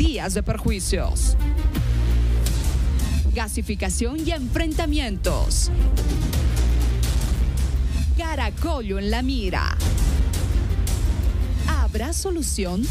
días de perjuicios. Gasificación y enfrentamientos. Caracollo en la mira. ¿Habrá solución?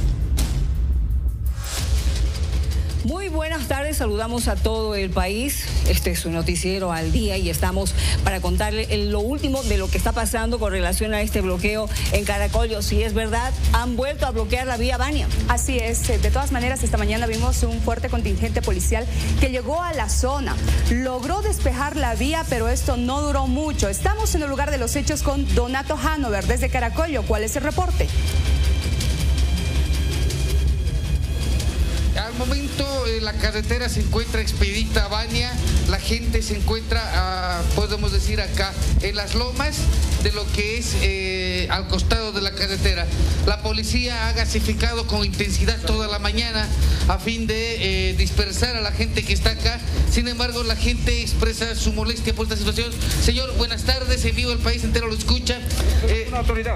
Muy buenas tardes, saludamos a todo el país. Este es su noticiero al día y estamos para contarle lo último de lo que está pasando con relación a este bloqueo en Caracollo. Si es verdad, han vuelto a bloquear la vía Bania. Así es, de todas maneras esta mañana vimos un fuerte contingente policial que llegó a la zona. Logró despejar la vía, pero esto no duró mucho. Estamos en el lugar de los hechos con Donato Hanover desde Caracollo. ¿Cuál es el reporte? Al momento la carretera se encuentra expedita a Bania, la gente se encuentra, podemos decir acá, en las lomas de lo que es al costado de la carretera. La policía ha gasificado con intensidad toda la mañana a fin de dispersar a la gente que está acá. Sin embargo, la gente expresa su molestia por esta situación. Señor, buenas tardes, en vivo el país entero lo escucha. Una autoridad.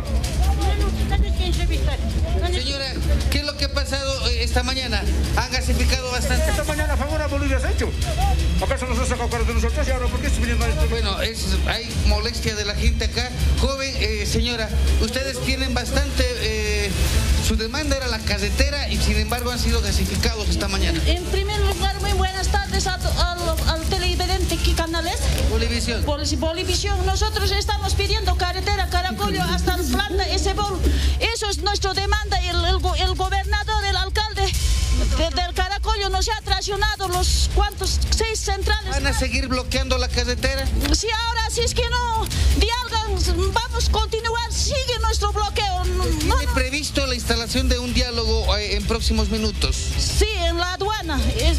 Señora, ¿qué es lo que ha pasado esta mañana? Han gasificado bastante. Esta mañana a favor a Bolivia se ha hecho. ¿Acaso nos ha sacado cara de nosotros y ahora por qué se vienen a esto? Bueno, hay molestia de la gente acá. Joven, señora, ustedes tienen bastante... su demanda era la carretera y sin embargo han sido gasificados esta mañana. En primer lugar, muy buenas tardes al televidente. ¿Qué canal es? Bolivisión. Bolivisión. Nosotros estamos pidiendo carretera Caracollo hasta el planta Esebol. Eso es nuestra demanda. El gobernador, el alcalde del Caracollo nos ha traicionado los 6 centrales. ¿Van a seguir bloqueando la carretera? Sí, ahora si es que no dialogan, vamos a continuar, sigue nuestro bloqueo. ¿Tiene previsto la instalación de un diálogo en próximos minutos? Sí, en la aduana.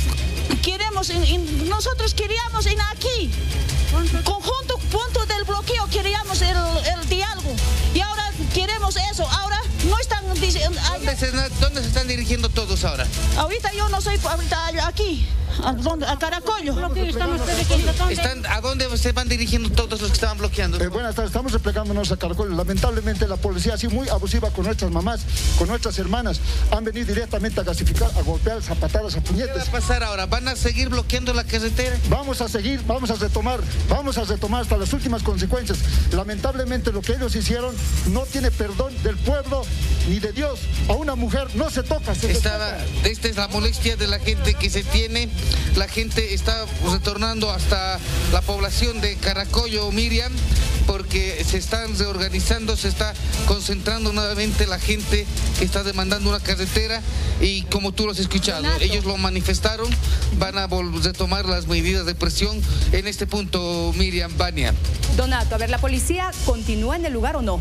Nosotros queríamos en aquí, conjunto punto del bloqueo, queríamos el diálogo. Y ahora queremos eso. Ahora no están diciendo... ¿Dónde se están dirigiendo todos ahora? Ahorita yo no soy aquí, a Caracollo. ¿A dónde se van dirigiendo todos los que estaban bloqueando? Buenas tardes, estamos replegándonos a Caracollo. Lamentablemente la policía ha sido muy abusiva con nuestras mamás, con nuestras hermanas. Han venido directamente a gasificar, a golpear, a patadas, a puñetes. ¿Qué va a pasar ahora? ¿Van a seguir bloqueando la carretera? Vamos a seguir, vamos a retomar hasta las últimas consecuencias. Lamentablemente lo que ellos hicieron no tiene perdón del pueblo ni de Dios. A una mujer no se toca. Esta es la molestia de la gente que se tiene. La gente está retornando hasta la población de Caracollo, Miriam, porque se están reorganizando, se está concentrando nuevamente la gente que está demandando una carretera y como tú lo has escuchado, Donato, ellos lo manifestaron, van a retomar las medidas de presión en este punto, Miriam, Bania. Donato, a ver, ¿la policía continúa en el lugar o no?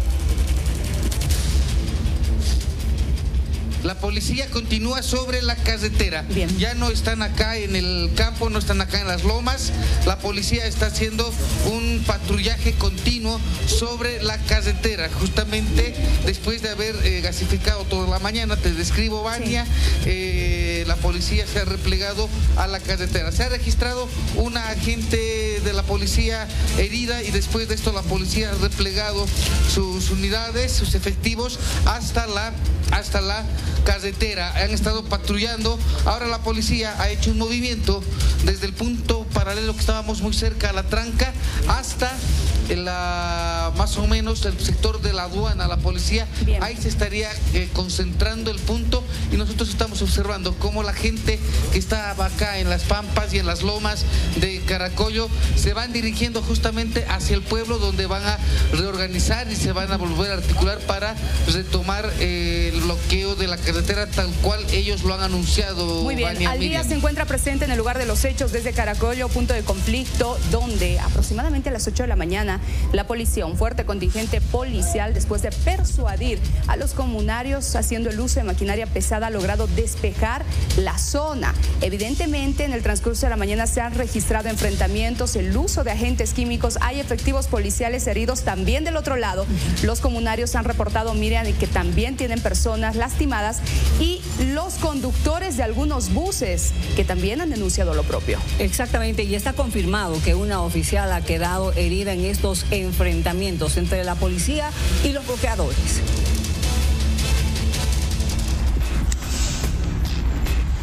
La policía continúa sobre la carretera. Bien. Ya no están acá en el campo, no están acá en las lomas. La policía está haciendo un patrullaje continuo sobre la carretera, justamente después de haber gasificado toda la mañana. Te describo, Bania. Sí. La policía se ha replegado a la carretera. Se ha registrado una agente de la policía herida y después de esto la policía ha replegado sus unidades, sus efectivos hasta la carretera. Han estado patrullando. Ahora la policía ha hecho un movimiento desde el punto paralelo que estábamos muy cerca a la tranca hasta más o menos el sector de la aduana. La policía, bien, ahí se estaría concentrando el punto y nosotros estamos observando cómo la gente que está acá en las pampas y en las lomas de Caracollo se van dirigiendo justamente hacia el pueblo, donde van a reorganizar y se van a volver a articular para retomar el bloqueo de la carretera tal cual ellos lo han anunciado. Muy bien, Bania, al día Miriam se encuentra presente en el lugar de los hechos desde Caracollo, punto de conflicto, donde aproximadamente a las 8 de la mañana la policía, un fuerte contingente policial, después de persuadir a los comunarios haciendo el uso de maquinaria pesada, ha logrado despejar la zona. Evidentemente, en el transcurso de la mañana se han registrado enfrentamientos, el uso de agentes químicos, hay efectivos policiales heridos también del otro lado. Los comunarios han reportado, Miriam, que también tienen personas lastimadas y los conductores de algunos buses que también han denunciado lo propio. Exactamente, y está confirmado que una oficial ha quedado herida en estos enfrentamientos entre la policía y los bloqueadores.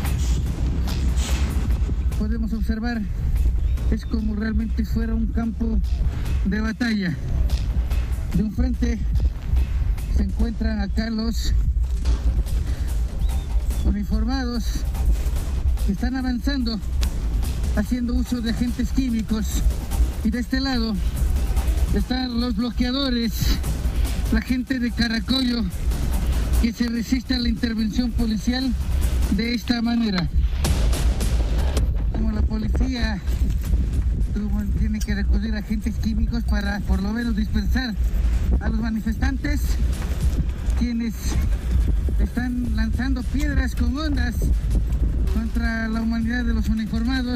podemos observar, es como realmente fuera un campo de batalla. De un frente se encuentran acá los uniformados que están avanzando, haciendo uso de agentes químicos, y de este lado están los bloqueadores, la gente de Caracollo que se resiste a la intervención policial de esta manera. Como la policía tiene que recurrir a agentes químicos para por lo menos dispersar a los manifestantes, quienes están lanzando piedras con ondas contra la humanidad de los uniformados.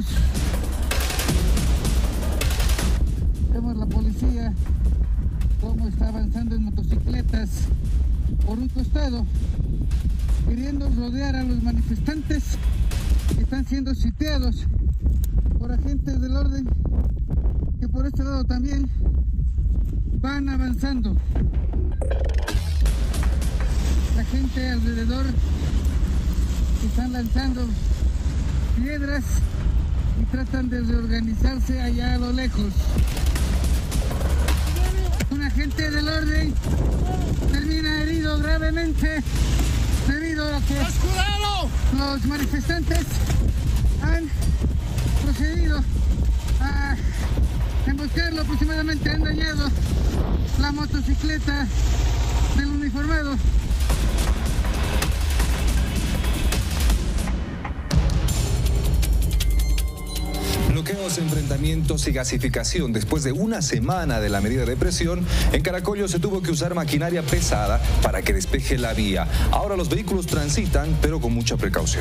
Vemos la policía cómo está avanzando en motocicletas por un costado, queriendo rodear a los manifestantes que están siendo sitiados por agentes del orden, que por este lado también van avanzando. La gente alrededor están lanzando piedras y tratan de reorganizarse allá a lo lejos. Un agente del orden termina herido gravemente debido a que los manifestantes han procedido a emboscarlo. Aproximadamente han dañado la motocicleta del uniformado. Bloqueos, enfrentamientos y gasificación. Después de una semana de la medida de presión, en Caracollo se tuvo que usar maquinaria pesada para que despeje la vía. Ahora los vehículos transitan, pero con mucha precaución.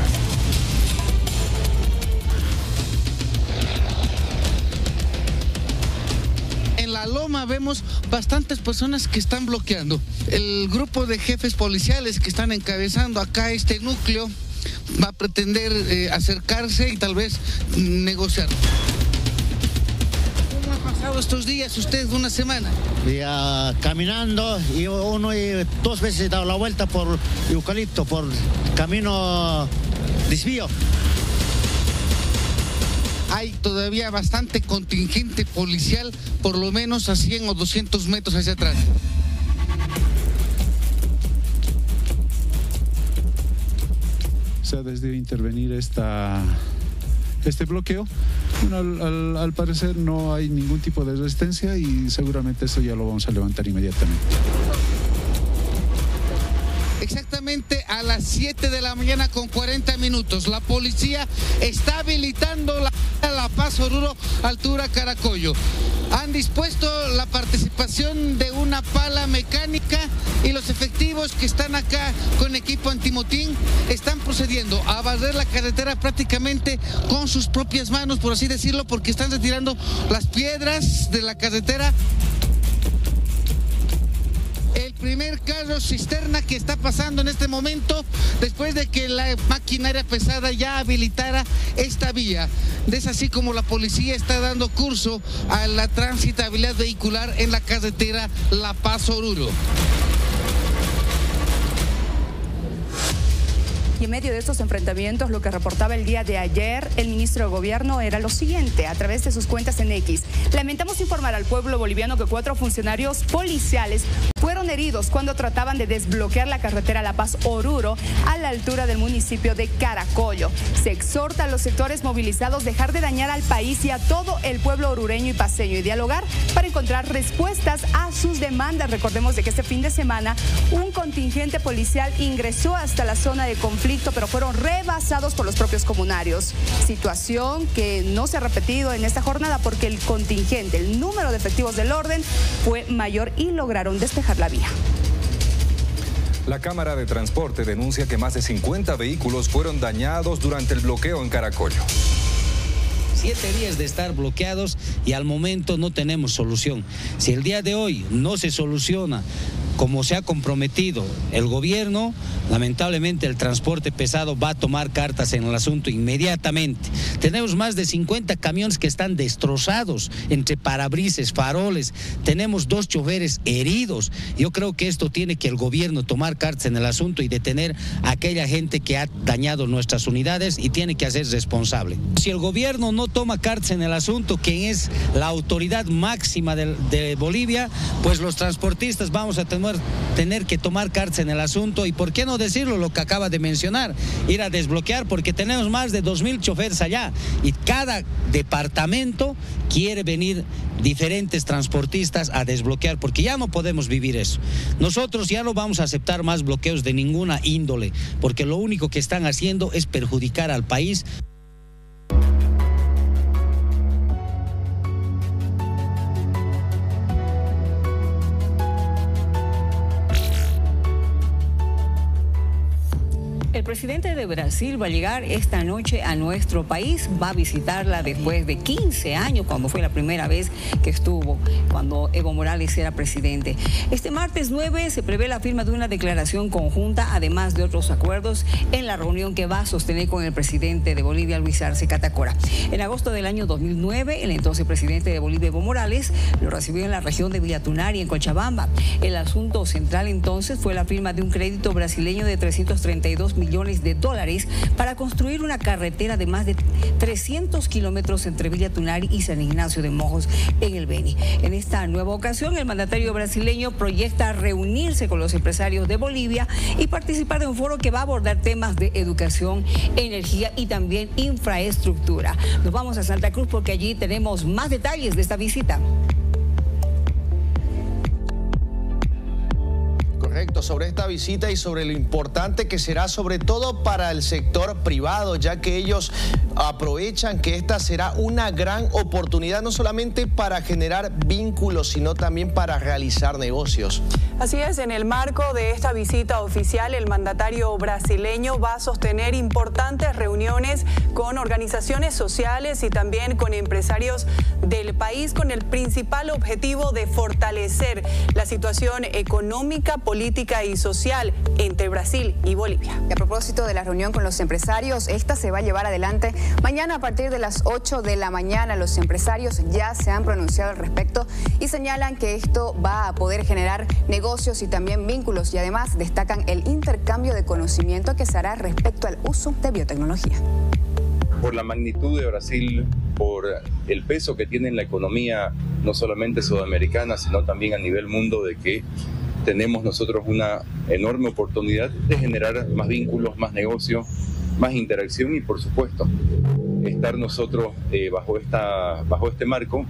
En la loma vemos bastantes personas que están bloqueando. El grupo de jefes policiales que están encabezando acá este núcleo va a pretender acercarse y tal vez negociar. ¿Cómo ha pasado estos días usted, una semana? Ya, caminando, y uno y 2 veces he dado la vuelta por eucalipto, por camino desvío. Hay todavía bastante contingente policial, por lo menos a 100 o 200 metros hacia atrás. Se ha decidido intervenir este bloqueo. Bueno, al parecer no hay ningún tipo de resistencia y seguramente eso ya lo vamos a levantar inmediatamente. Exactamente a las 7 de la mañana con 40 minutos. La policía está habilitando la Paz Oruro, altura Caracollo. Han dispuesto la participación de una pala mecánica y los efectivos que están acá con equipo antimotín están procediendo a barrer la carretera prácticamente con sus propias manos, por así decirlo, porque están retirando las piedras de la carretera. El primer carro cisterna que está pasando en este momento después de que la maquinaria pesada ya habilitara esta vía. Es así como la policía está dando curso a la transitabilidad vehicular en la carretera La Paz Oruro. Y en medio de estos enfrentamientos, lo que reportaba el día de ayer el ministro de Gobierno era lo siguiente, a través de sus cuentas en X. Lamentamos informar al pueblo boliviano que 4 funcionarios policiales fueron heridos cuando trataban de desbloquear la carretera La Paz Oruro a la altura del municipio de Caracollo. Se exhorta a los sectores movilizados a dejar de dañar al país y a todo el pueblo orureño y paceño y dialogar para encontrar respuestas a sus demandas. Recordemos de que este fin de semana un contingente policial ingresó hasta la zona de conflicto, pero fueron rebasados por los propios comunarios. Situación que no se ha repetido en esta jornada porque el contingente, el número de efectivos del orden fue mayor y lograron despejar la vía. La Cámara de Transporte denuncia que más de 50 vehículos fueron dañados durante el bloqueo en Caracollo. 7 días de estar bloqueados y al momento no tenemos solución. Si el día de hoy no se soluciona como se ha comprometido el gobierno, lamentablemente el transporte pesado va a tomar cartas en el asunto inmediatamente. Tenemos más de 50 camiones que están destrozados entre parabrises, faroles, tenemos 2 choferes heridos. Yo creo que esto tiene que el gobierno tomar cartas en el asunto y detener a aquella gente que ha dañado nuestras unidades y tiene que hacerse responsable. Si el gobierno no toma cartas en el asunto, quien es la autoridad máxima de Bolivia, pues los transportistas vamos a tener que tomar cartas en el asunto y por qué no decirlo lo que acaba de mencionar, ir a desbloquear, porque tenemos más de 2.000 choferes allá y cada departamento quiere venir diferentes transportistas a desbloquear, porque ya no podemos vivir eso. Nosotros ya no vamos a aceptar más bloqueos de ninguna índole, porque lo único que están haciendo es perjudicar al país. El presidente de Brasil va a llegar esta noche a nuestro país, va a visitarla después de 15 años, cuando fue la primera vez que estuvo, cuando Evo Morales era presidente. Este martes 9 se prevé la firma de una declaración conjunta, además de otros acuerdos, en la reunión que va a sostener con el presidente de Bolivia, Luis Arce Catacora. En agosto del año 2009, el entonces presidente de Bolivia, Evo Morales, lo recibió en la región de Villatunari, en Cochabamba. El asunto central entonces fue la firma de un crédito brasileño de 332 millones de dólares para construir una carretera de más de 300 kilómetros entre Villatunari y San Ignacio de Mojos en el Beni. En esta nueva ocasión, el mandatario brasileño proyecta reunirse con los empresarios de Bolivia y participar de un foro que va a abordar temas de educación, energía y también infraestructura. Nos vamos a Santa Cruz porque allí tenemos más detalles de esta visita. Correcto, sobre esta visita y sobre lo importante que será sobre todo para el sector privado, ya que ellos aprovechan que esta será una gran oportunidad no solamente para generar vínculos, sino también para realizar negocios. Así es, en el marco de esta visita oficial, el mandatario brasileño va a sostener importantes reuniones con organizaciones sociales y también con empresarios del país, con el principal objetivo de fortalecer la situación económica, política y social entre Brasil y Bolivia. Y a propósito de la reunión con los empresarios, esta se va a llevar adelante mañana a partir de las 8 de la mañana. Los empresarios ya se han pronunciado al respecto y señalan que esto va a poder generar negocios y también vínculos, y además destacan el intercambio de conocimiento que se hará respecto al uso de biotecnología. Por la magnitud de Brasil, por el peso que tiene en la economía no solamente sudamericana, sino también a nivel mundo, de que tenemos nosotros una enorme oportunidad de generar más vínculos, más negocios, más interacción y, por supuesto, estar nosotros bajo este marco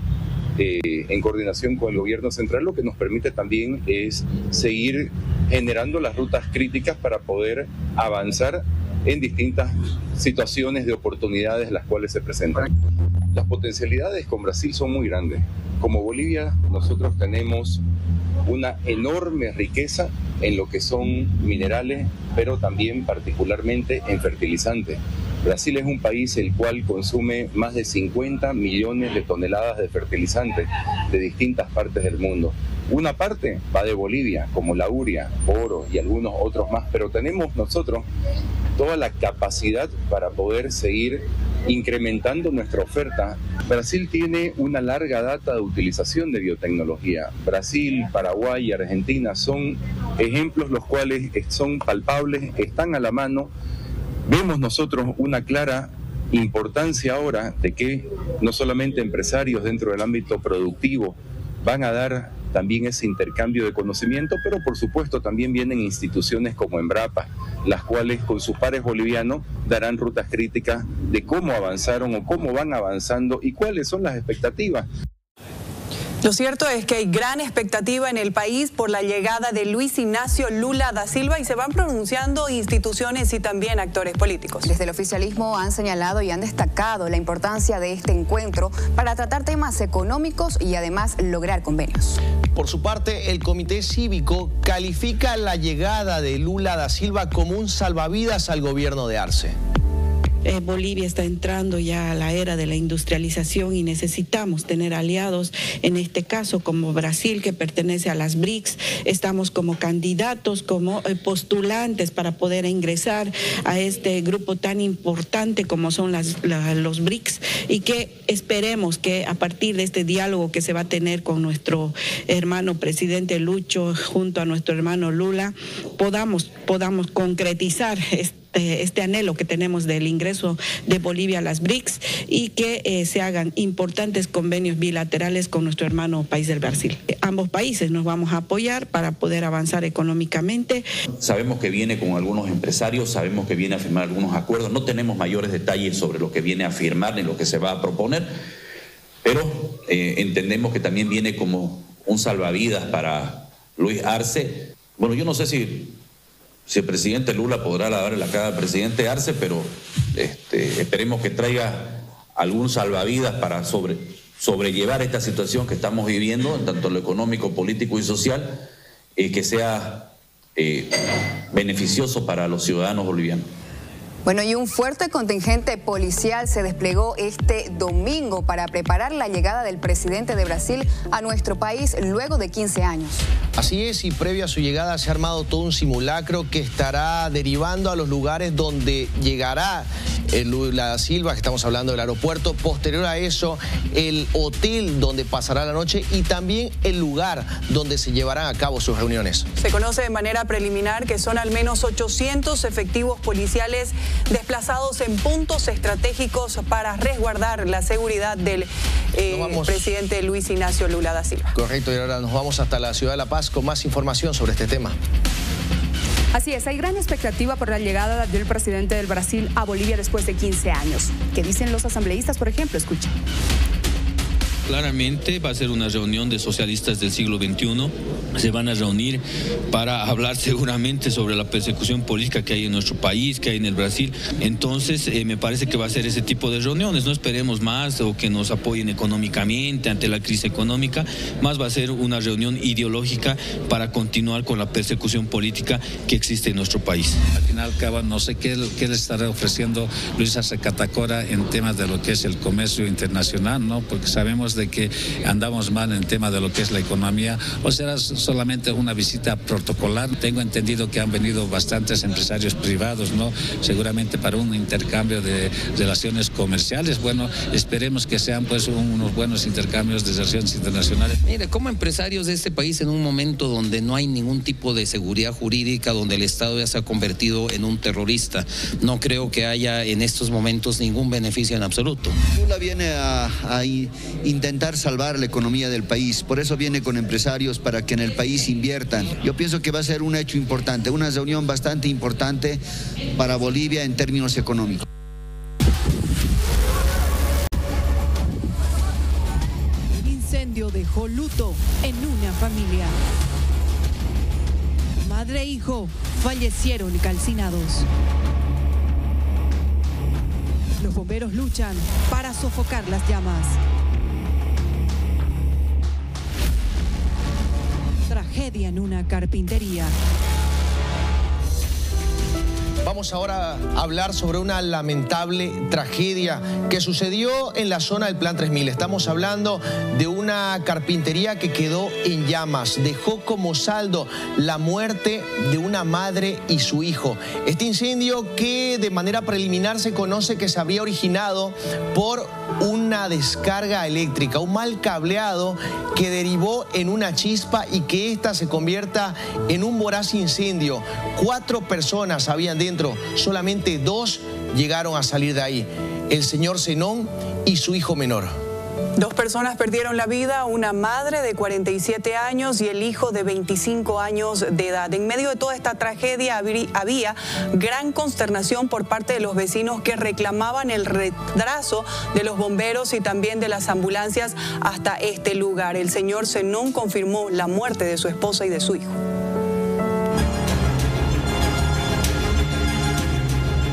en coordinación con el gobierno central, lo que nos permite también es seguir generando las rutas críticas para poder avanzar en distintas situaciones de oportunidades las cuales se presentan. Las potencialidades con Brasil son muy grandes. Como Bolivia, nosotros tenemos una enorme riqueza en lo que son minerales, pero también particularmente en fertilizantes. Brasil es un país el cual consume más de 50 millones de toneladas de fertilizantes de distintas partes del mundo. Una parte va de Bolivia, como la urea, oro y algunos otros más, pero tenemos nosotros toda la capacidad para poder seguir incrementando nuestra oferta. Brasil tiene una larga data de utilización de biotecnología. Brasil, Paraguay y Argentina son ejemplos los cuales son palpables, están a la mano. Vemos nosotros una clara importancia ahora de que no solamente empresarios dentro del ámbito productivo van a dar también ese intercambio de conocimiento, pero por supuesto también vienen instituciones como Embrapa, las cuales con sus pares bolivianos darán rutas críticas de cómo avanzaron o cómo van avanzando y cuáles son las expectativas. Lo cierto es que hay gran expectativa en el país por la llegada de Luis Ignacio Lula da Silva y se van pronunciando instituciones y también actores políticos. Desde el oficialismo han señalado y han destacado la importancia de este encuentro para tratar temas económicos y además lograr convenios. Por su parte, el Comité Cívico califica la llegada de Lula da Silva como un salvavidas al gobierno de Arce. Bolivia está entrando ya a la era de la industrialización y necesitamos tener aliados, en este caso como Brasil, que pertenece a las BRICS. Estamos como candidatos, como postulantes para poder ingresar a este grupo tan importante como son los BRICS, y que esperemos que a partir de este diálogo que se va a tener con nuestro hermano presidente Lucho junto a nuestro hermano Lula, podamos concretizar este anhelo que tenemos del ingreso de Bolivia a las BRICS y que se hagan importantes convenios bilaterales con nuestro hermano país del Brasil. Ambos países nos vamos a apoyar para poder avanzar económicamente. Sabemos que viene con algunos empresarios, sabemos que viene a firmar algunos acuerdos, no tenemos mayores detalles sobre lo que viene a firmar ni lo que se va a proponer, pero entendemos que también viene como un salvavidas para Luis Arce. Bueno, yo no sé si el presidente Lula podrá darle la cara al presidente Arce, pero esperemos que traiga algún salvavidas para sobrellevar esta situación que estamos viviendo, en tanto lo económico, político y social, que sea beneficioso para los ciudadanos bolivianos. Bueno, y un fuerte contingente policial se desplegó este domingo para preparar la llegada del presidente de Brasil a nuestro país luego de 15 años. Así es, y previo a su llegada se ha armado todo un simulacro que estará derivando a los lugares donde llegará Lula da Silva, que estamos hablando del aeropuerto. Posterior a eso, el hotel donde pasará la noche y también el lugar donde se llevarán a cabo sus reuniones. Se conoce de manera preliminar que son al menos 800 efectivos policiales desplazados en puntos estratégicos para resguardar la seguridad del presidente Luis Ignacio Lula da Silva. Correcto, y ahora nos vamos hasta la ciudad de La Paz con más información sobre este tema. Así es, hay gran expectativa por la llegada del presidente del Brasil a Bolivia después de 15 años. ¿Qué dicen los asambleístas, por ejemplo? Escuchen. Claramente va a ser una reunión de socialistas del siglo XXI. Se van a reunir para hablar seguramente sobre la persecución política que hay en nuestro país, que hay en el Brasil. Entonces, me parece que va a ser ese tipo de reuniones. No esperemos más o que nos apoyen económicamente ante la crisis económica. Más va a ser una reunión ideológica para continuar con la persecución política que existe en nuestro país. Al final, cabo, no sé qué le estará ofreciendo Luis Arce Catacora en temas de lo que es el comercio internacional, ¿no? Porque sabemos de que andamos mal en tema de lo que es la economía, o será solamente una visita protocolar. Tengo entendido que han venido bastantes empresarios privados, ¿no? Seguramente para un intercambio de relaciones comerciales. Bueno, esperemos que sean pues unos buenos intercambios de relaciones internacionales. Mire, como empresarios de este país, en un momento donde no hay ningún tipo de seguridad jurídica, donde el Estado ya se ha convertido en un terrorista, no creo que haya en estos momentos ningún beneficio en absoluto. Lula viene a intentar salvar la economía del país, por eso viene con empresarios para que en el país inviertan. Yo pienso que va a ser un hecho importante, una reunión bastante importante para Bolivia en términos económicos. El incendio dejó luto en una familia. Madre e hijo fallecieron calcinados. Los bomberos luchan para sofocar las llamas. Tragedia en una carpintería. Vamos ahora a hablar sobre una lamentable tragedia que sucedió en la zona del Plan 3000. Estamos hablando de una carpintería que quedó en llamas. Dejó como saldo la muerte de una madre y su hijo. Este incendio, que de manera preliminar se conoce que se habría originado por una descarga eléctrica, un mal cableado que derivó en una chispa y que ésta se convierta en un voraz incendio. 4 personas habían dentro, solamente 2 llegaron a salir de ahí: el señor Zenón y su hijo menor. 2 personas perdieron la vida, una madre de 47 años y el hijo de 25 años de edad. En medio de toda esta tragedia había gran consternación por parte de los vecinos que reclamaban el retraso de los bomberos y también de las ambulancias hasta este lugar. El señor Zenón confirmó la muerte de su esposa y de su hijo. Viviana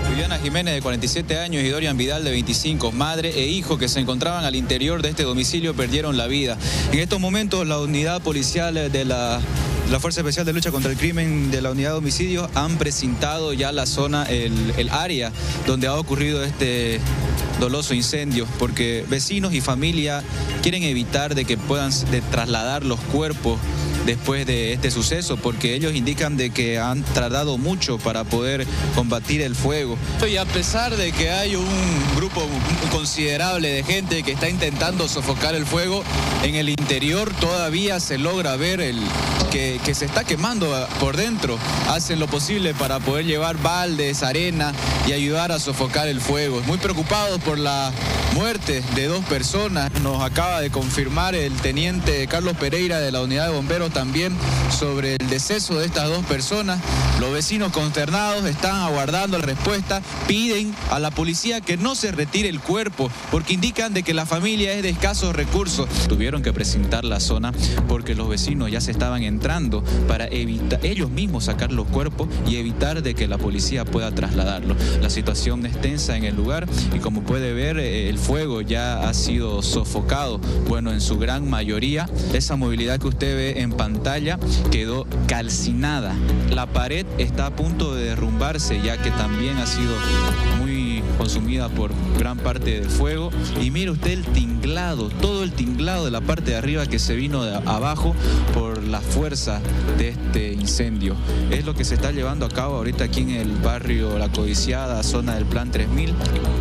Jiménez, de 47 años, y Dorian Vidal, de 25, madre e hijo, que se encontraban al interior de este domicilio, perdieron la vida. En estos momentos, la unidad policial de la Fuerza Especial de Lucha contra el Crimen de la Unidad de Homicidios han precintado ya la zona, el área donde ha ocurrido este doloso incendio, porque vecinos y familia quieren evitar de que puedan trasladar los cuerpos después de este suceso, porque ellos indican de que han tardado mucho para poder combatir el fuego. Y a pesar de que hay un grupo considerable de gente que está intentando sofocar el fuego, en el interior todavía se logra ver que se está quemando por dentro. Hacen lo posible para poder llevar baldes, arena y ayudar a sofocar el fuego. Muy preocupados por la muerte de 2 personas. Nos acaba de confirmar el teniente Carlos Pereira de la Unidad de Bomberos también sobre el deceso de estas 2 personas. Los vecinos consternados están aguardando la respuesta. Piden a la policía que no se retire el cuerpo porque indican de que la familia es de escasos recursos. Tuvieron que precintar la zona porque los vecinos ya se estaban entrando para evitar ellos mismos sacar los cuerpos y evitar de que la policía pueda trasladarlos. La situación es tensa en el lugar y, como puede ver, el fuego ya ha sido sofocado. Bueno, en su gran mayoría, esa movilidad que usted ve en pantalla quedó calcinada. La pared está a punto de derrumbarse, ya que también ha sido muy consumida por gran parte del fuego. Y mire usted el tinglado, todo el tinglado de la parte de arriba que se vino de abajo por la fuerza de este incendio. Es lo que se está llevando a cabo ahorita aquí en el barrio La Codiciada, zona del Plan 3000.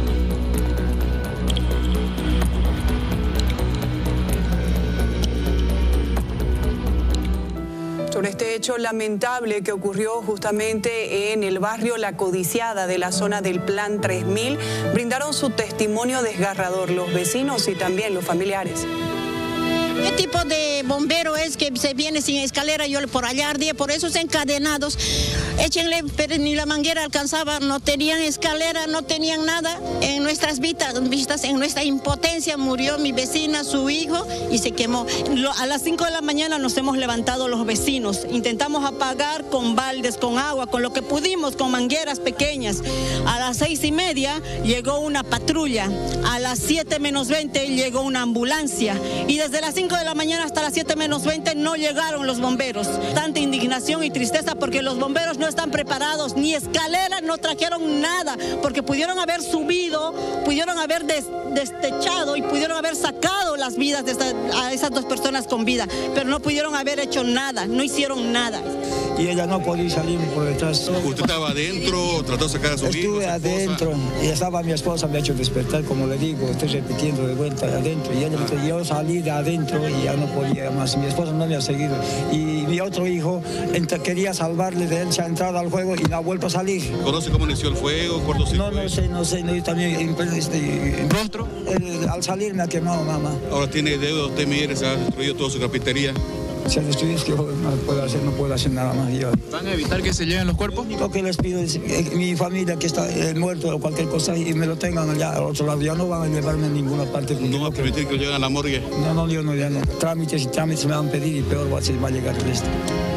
Sobre este hecho lamentable que ocurrió justamente en el barrio La Codiciada de la zona del Plan 3000, brindaron su testimonio desgarrador los vecinos y también los familiares. ¿Qué tipo de bombero es que se viene sin escalera? Yo por allá ardía, por esos encadenados, échenle, pero ni la manguera alcanzaba, no tenían escalera, no tenían nada. En nuestras vistas, en nuestra impotencia, murió mi vecina, su hijo, y se quemó. A las 5 de la mañana nos hemos levantado los vecinos, intentamos apagar con baldes, con agua, con lo que pudimos, con mangueras pequeñas. A las 6:30 llegó una patrulla, a las 7 menos 20 llegó una ambulancia, y desde las 5 de la mañana hasta las 7 menos 20 no llegaron los bomberos. Tanta indignación y tristeza porque los bomberos no están preparados, ni escalera, no trajeron nada, porque pudieron haber subido, pudieron haber destechado y pudieron haber sacado las vidas a esas 2 personas con vida, pero no pudieron haber hecho nada, no hicieron nada. Y ella no podía salir por detrás. ¿Usted estaba adentro, trató de sacar a su hijo? Estuve adentro y estaba mi esposa, me ha hecho despertar, como le digo, estoy repitiendo de vuelta adentro. Y yo salí de adentro y ya no podía más. Mi esposa no me ha seguido. Y mi otro hijo quería salvarle de él, se ha entrado al juego y no ha vuelto a salir. ¿Conoce cómo inició el fuego? No sé, yo también. ¿Rostro? Al salir me ha quemado, mamá. Ahora tiene deuda, usted mire, se ha destruido toda su carpintería. Se ha destruido, es que no puedo hacer nada más. ¿Van a evitar que se lleven los cuerpos? Lo que les pido es mi familia que está muerto o cualquier cosa y me lo tengan allá al otro lado. Ya no van a llevarme a ninguna parte. ¿No va a permitir que lo lleven a la morgue? No, yo no, ya no. Trámites me van a pedir y peor va a llegar el resto.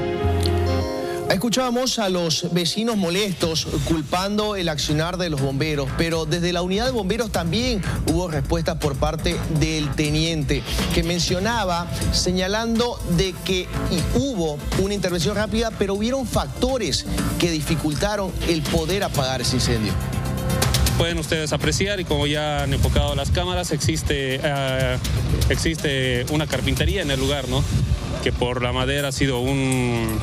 Escuchábamos a los vecinos molestos culpando el accionar de los bomberos, pero desde la unidad de bomberos también hubo respuestas por parte del teniente, que mencionaba, señalando de que hubo una intervención rápida, pero hubieron factores que dificultaron el poder apagar ese incendio. Pueden ustedes apreciar, y como ya han enfocado las cámaras, existe una carpintería en el lugar, ¿no? Que por la madera ha sido un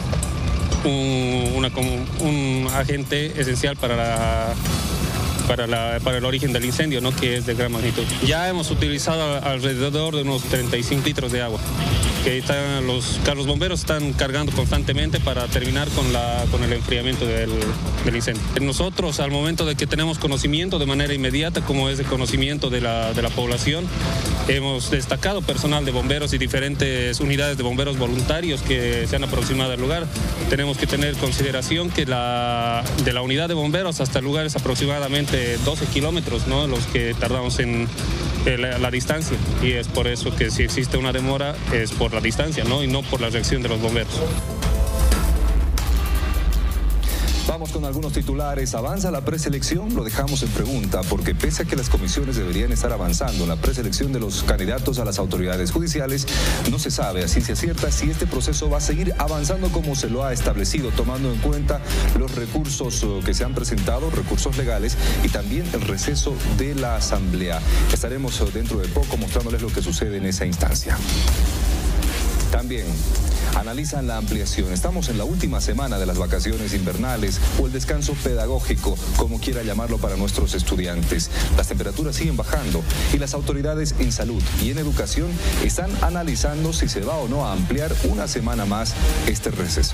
agente esencial para el origen del incendio, ¿no? Que es de gran magnitud. Ya hemos utilizado alrededor de unos 35 litros de agua, que los bomberos están cargando constantemente para terminar con el enfriamiento del incendio. Nosotros, al momento de que tenemos conocimiento de manera inmediata, como es el conocimiento de la población, hemos destacado personal de bomberos y diferentes unidades de bomberos voluntarios que se han aproximado al lugar. Tenemos que tener consideración que de la unidad de bomberos hasta el lugar es aproximadamente 12 kilómetros, ¿no? Los que tardamos en la distancia, y es por eso que si existe una demora es por la distancia, ¿no? Y no por la reacción de los bomberos. Vamos con algunos titulares. ¿Avanza la preselección? Lo dejamos en pregunta, porque pese a que las comisiones deberían estar avanzando en la preselección de los candidatos a las autoridades judiciales, no se sabe a ciencia cierta si este proceso va a seguir avanzando como se lo ha establecido, tomando en cuenta los recursos que se han presentado, recursos legales, y también el receso de la Asamblea. Estaremos dentro de poco mostrándoles lo que sucede en esa instancia. También analizan la ampliación. Estamos en la última semana de las vacaciones invernales o el descanso pedagógico, como quiera llamarlo, para nuestros estudiantes. Las temperaturas siguen bajando y las autoridades en salud y en educación están analizando si se va o no a ampliar una semana más este receso.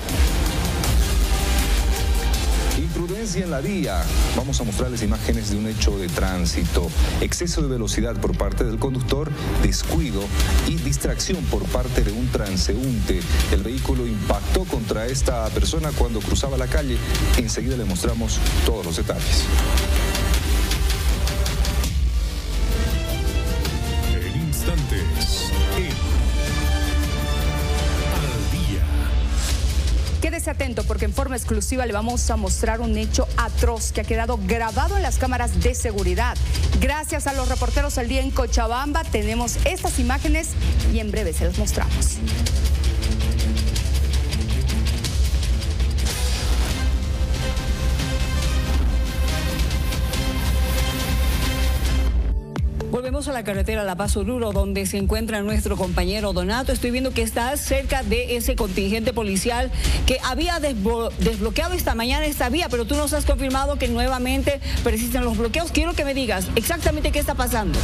Imprudencia en la vía. Vamos a mostrarles imágenes de un hecho de tránsito. Exceso de velocidad por parte del conductor, descuido y distracción por parte de un transeúnte. El vehículo impactó contra esta persona cuando cruzaba la calle. Enseguida le mostramos todos los detalles. En instantes, Quédese atento porque en forma exclusiva le vamos a mostrar un hecho atroz que ha quedado grabado en las cámaras de seguridad. Gracias a los reporteros al día en Cochabamba tenemos estas imágenes y en breve se las mostramos. Volvemos a la carretera La Paz-Oruro, donde se encuentra nuestro compañero Donato. Estoy viendo que está cerca de ese contingente policial que había desbloqueado esta mañana esta vía, pero tú nos has confirmado que nuevamente persisten los bloqueos. Quiero que me digas exactamente qué está pasando.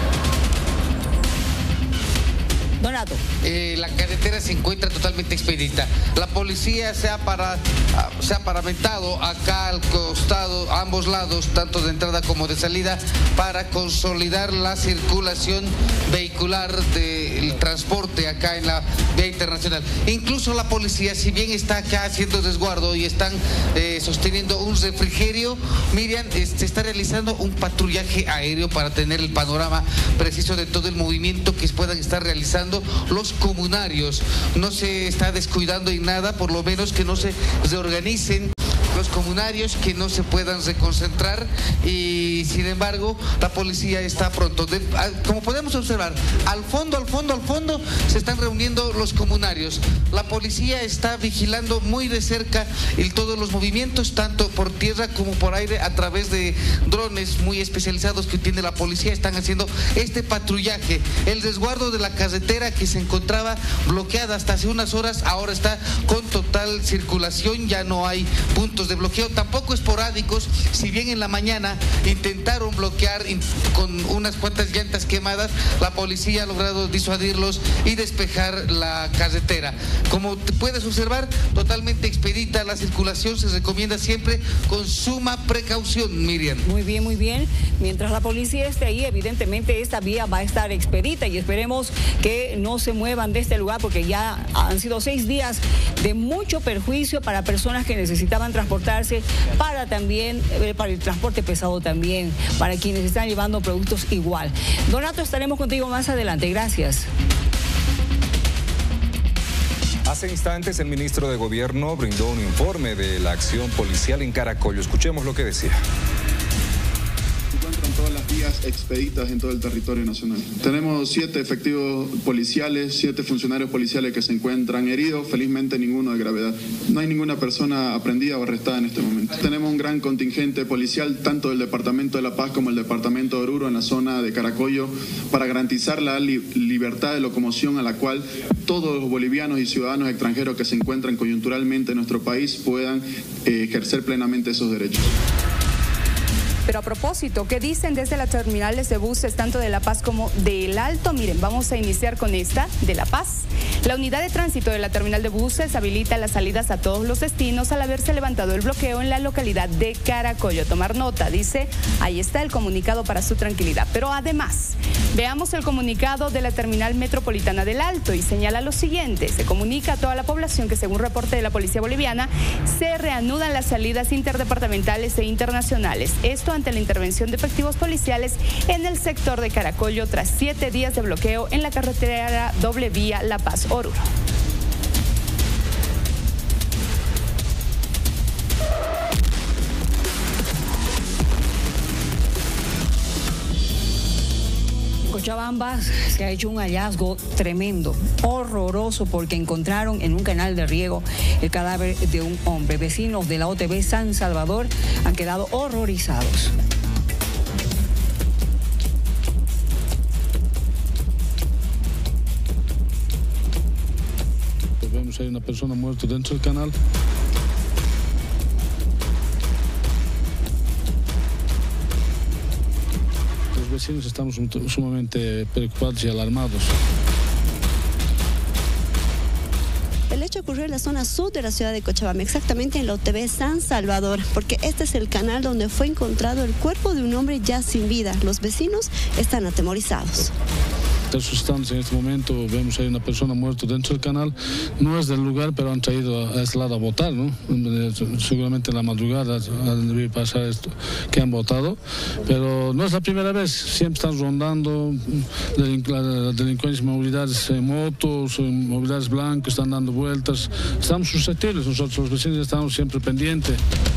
Donato. La carretera se encuentra totalmente expedita. La policía se ha paramentado acá al costado, a ambos lados, tanto de entrada como de salida, para consolidar la circulación vehicular del transporte acá en la vía internacional. Incluso la policía, si bien está acá haciendo resguardo y están sosteniendo un refrigerio, Miriam, se está realizando un patrullaje aéreo para tener el panorama preciso de todo el movimiento que puedan estar realizando los comunarios. No se está descuidando en nada, por lo menos que no se reorganicen los comunarios, que no se puedan reconcentrar, y sin embargo la policía está pronto. Como podemos observar, al fondo se están reuniendo los comunarios. La policía está vigilando muy de cerca todos los movimientos, tanto por tierra como por aire, a través de drones muy especializados que tiene la policía. Están haciendo este patrullaje. El resguardo de la carretera, que se encontraba bloqueada hasta hace unas horas, ahora está con total circulación. Ya no hay puntos de bloqueo, tampoco esporádicos. Si bien en la mañana intentaron bloquear con unas cuantas llantas quemadas, la policía ha logrado disuadirlos y despejar la carretera. Como puedes observar, totalmente expedita la circulación. Se recomienda siempre con suma precaución, Miriam. Muy bien, muy bien. Mientras la policía esté ahí, evidentemente esta vía va a estar expedita y esperemos que no se muevan de este lugar, porque ya han sido 6 días de mucho perjuicio para personas que necesitaban transportarse, para el transporte pesado también, para quienes están llevando productos igual. Donato, estaremos contigo más adelante. Gracias. Hace instantes el ministro de Gobierno brindó un informe de la acción policial en Caracollo. Escuchemos lo que decía. Todas las vías expeditas en todo el territorio nacional. Tenemos 7 efectivos policiales, 7 funcionarios policiales que se encuentran heridos, felizmente ninguno de gravedad. No hay ninguna persona aprendida o arrestada en este momento. Tenemos un gran contingente policial, tanto del Departamento de La Paz como el Departamento de Oruro, en la zona de Caracollo, para garantizar la libertad de locomoción a la cual todos los bolivianos y ciudadanos extranjeros que se encuentran coyunturalmente en nuestro país puedan ejercer plenamente esos derechos. Pero a propósito, ¿qué dicen desde las terminales de buses tanto de La Paz como de El Alto? Miren, vamos a iniciar con esta de La Paz. La unidad de tránsito de la terminal de buses habilita las salidas a todos los destinos al haberse levantado el bloqueo en la localidad de Caracollo. Tomar nota, dice, ahí está el comunicado para su tranquilidad. Pero además, veamos el comunicado de la terminal metropolitana del Alto y señala lo siguiente: se comunica a toda la población que, según reporte de la Policía Boliviana, se reanudan las salidas interdepartamentales e internacionales. Esto ante la intervención de efectivos policiales en el sector de Caracollo tras 7 días de bloqueo en la carretera doble vía La Paz-Oruro. Cochabamba se ha hecho un hallazgo tremendo, horroroso, porque encontraron en un canal de riego el cadáver de un hombre. Vecinos de la OTB San Salvador han quedado horrorizados. Vemos hay una persona muerta dentro del canal. Los vecinos estamos sumamente preocupados y alarmados. El hecho ocurrió en la zona sur de la ciudad de Cochabamba, exactamente en la OTB San Salvador, porque este es el canal donde fue encontrado el cuerpo de un hombre ya sin vida. Los vecinos están atemorizados. Asustantes en este momento, vemos hay una persona muerta dentro del canal, no es del lugar, pero han traído a este lado a votar, ¿no? Seguramente en la madrugada debe pasar esto, que han votado, pero no es la primera vez, siempre están rondando delincuencias, movilidades en motos, movilidades blancas, están dando vueltas, estamos susceptibles, nosotros los vecinos estamos siempre pendientes.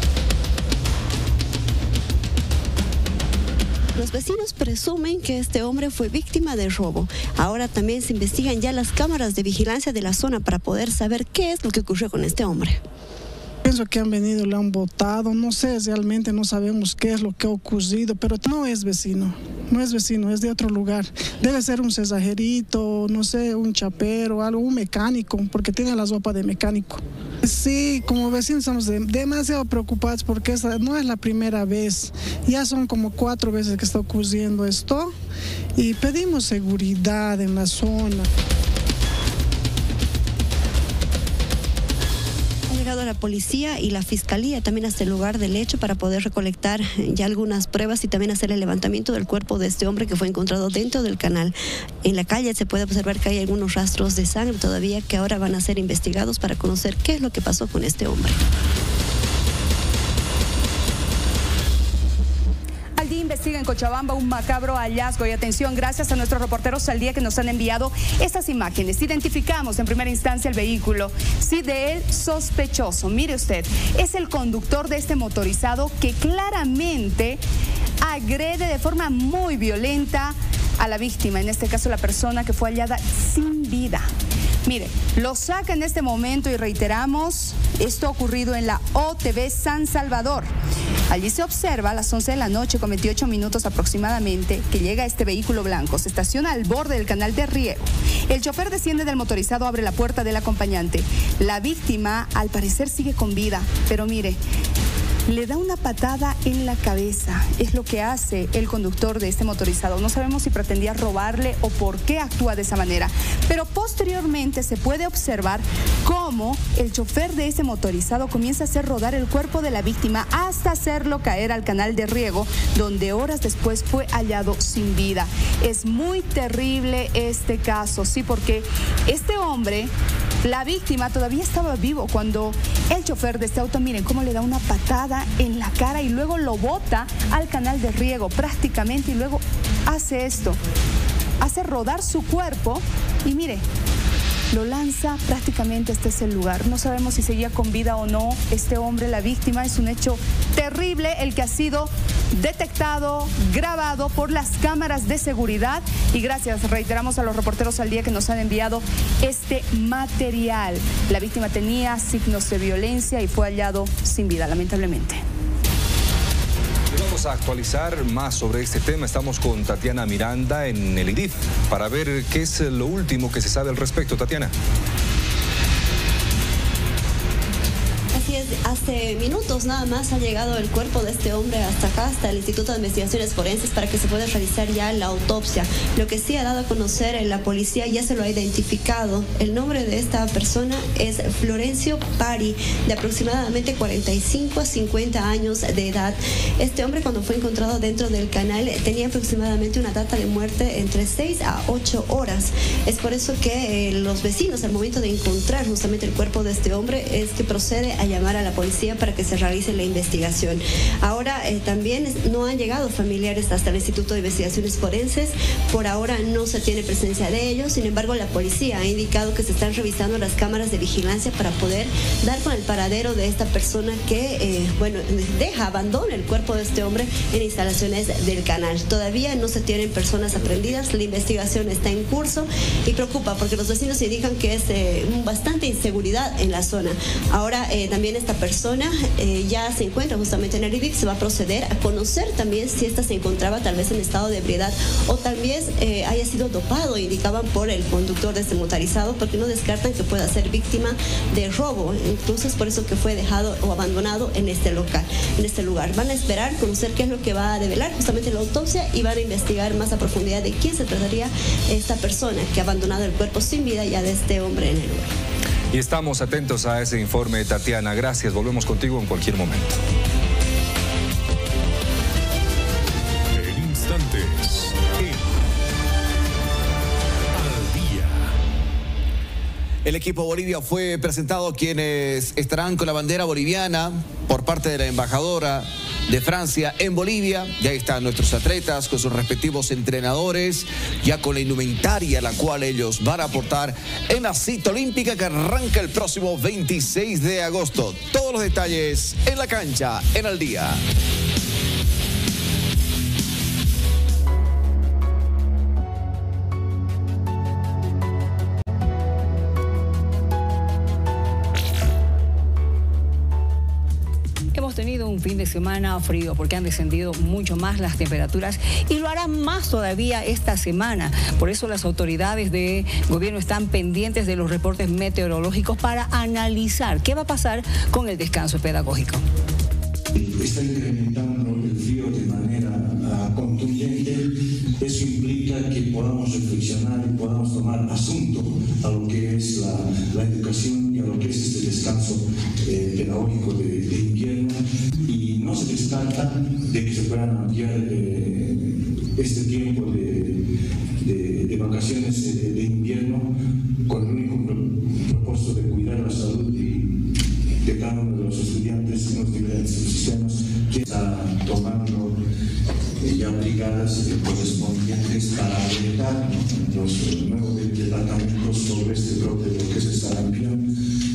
Los vecinos presumen que este hombre fue víctima de robo. Ahora también se investigan ya las cámaras de vigilancia de la zona para poder saber qué es lo que ocurrió con este hombre. Pienso que han venido, le han votado, no sé, realmente no sabemos qué es lo que ha ocurrido, pero no es vecino, es de otro lugar. Debe ser un cesajerito, no sé, un chapero, algo, un mecánico, porque tiene la ropa de mecánico. Sí, como vecinos estamos demasiado preocupados porque esta no es la primera vez, ya son como 4 veces que está ocurriendo esto y pedimos seguridad en la zona. La policía y la fiscalía también hasta el lugar del hecho para poder recolectar ya algunas pruebas y también hacer el levantamiento del cuerpo de este hombre que fue encontrado dentro del canal. En la calle se puede observar que hay algunos rastros de sangre todavía que ahora van a ser investigados para conocer qué es lo que pasó con este hombre. Al día investiga en Cochabamba un macabro hallazgo y atención, gracias a nuestros reporteros al día que nos han enviado estas imágenes. Identificamos en primera instancia el vehículo, sí, de el sospechoso. Mire usted, es el conductor de este motorizado que claramente agrede de forma muy violenta a la víctima, en este caso la persona que fue hallada sin vida. Mire, lo saca en este momento y reiteramos, esto ha ocurrido en la OTB San Salvador. Allí se observa a las 11 de la noche con 28 minutos aproximadamente que llega este vehículo blanco, se estaciona al borde del canal de riego. El chofer desciende del motorizado, abre la puerta del acompañante. La víctima al parecer sigue con vida, pero mire, le da una patada en la cabeza, es lo que hace el conductor de este motorizado. No sabemos si pretendía robarle o por qué actúa de esa manera, pero posteriormente se puede observar cómo el chofer de ese motorizado comienza a hacer rodar el cuerpo de la víctima hasta hacerlo caer al canal de riego, donde horas después fue hallado sin vida. Es muy terrible este caso, sí, porque este hombre, la víctima, todavía estaba vivo cuando el chofer de este auto, miren cómo le da una patada en la cara y luego lo bota al canal de riego prácticamente y luego hace esto, hace rodar su cuerpo y mire, lo lanza prácticamente hasta ese lugar. No sabemos si seguía con vida o no este hombre, la víctima. Es un hecho terrible el que ha sido detectado, grabado por las cámaras de seguridad y gracias, reiteramos, a los reporteros al día que nos han enviado este material. La víctima tenía signos de violencia y fue hallado sin vida, lamentablemente. Vamos a actualizar más sobre este tema. Estamos con Tatiana Miranda en el IDIF para ver qué es lo último que se sabe al respecto. Tatiana. Así es, hace minutos nada más ha llegado el cuerpo de este hombre hasta acá, hasta el Instituto de Investigaciones Forenses para que se pueda realizar ya la autopsia. Lo que sí ha dado a conocer la policía, ya se lo ha identificado. El nombre de esta persona es Florencio Pari, de aproximadamente 45 a 50 años de edad. Este hombre, cuando fue encontrado dentro del canal, tenía aproximadamente una data de muerte entre 6 a 8 horas. Es por eso que los vecinos, al momento de encontrar justamente el cuerpo de este hombre, es que procede a llamar a la policía para que se realice la investigación. Ahora también no han llegado familiares hasta el Instituto de Investigaciones Forenses. Por ahora no se tiene presencia de ellos. Sin embargo, la policía ha indicado que se están revisando las cámaras de vigilancia para poder dar con el paradero de esta persona que, abandona el cuerpo de este hombre en instalaciones del canal. Todavía no se tienen personas aprendidas, la investigación está en curso y preocupa porque los vecinos indican que es bastante inseguridad en la zona. Ahora también esta persona ya se encuentra justamente en el IDIC, se va a proceder a conocer también si esta se encontraba tal vez en estado de ebriedad o tal vez haya sido dopado, indicaban por el conductor de este motorizado, porque no descartan que pueda ser víctima de robo. Incluso es por eso que fue dejado o abandonado en este lugar. Van a esperar conocer qué es lo que va a develar justamente la autopsia y van a investigar más a profundidad de quién se trataría esta persona que ha abandonado el cuerpo sin vida ya de este hombre en el lugar. Y estamos atentos a ese informe, Tatiana. Gracias. Volvemos contigo en cualquier momento. En instantes, Al Día. El equipo Bolivia fue presentado, quienes estarán con la bandera boliviana por parte de la embajadora de Francia en Bolivia. Ya están nuestros atletas con sus respectivos entrenadores, ya con la indumentaria la cual ellos van a aportar en la cita olímpica que arranca el próximo 26 de agosto. Todos los detalles en la cancha, en Al Día. Hemos tenido un fin de semana frío porque han descendido mucho más las temperaturas y lo harán más todavía esta semana. Por eso las autoridades de gobierno están pendientes de los reportes meteorológicos para analizar qué va a pasar con el descanso pedagógico. Está incrementando el frío de manera contundente. Eso implica que podamos reflexionar y podamos tomar asunto a lo que es la educación y a lo que es este descanso pedagógico de invierno, y no se descarta de que se puedan ampliar este tiempo de vacaciones de invierno con el único propósito de cuidar la salud de cada uno de los estudiantes en los diferentes sistemas que están tomando ya brigadas correspondientes para alertar los nuevos departamentos sobre este brote de lo que se está ampliando,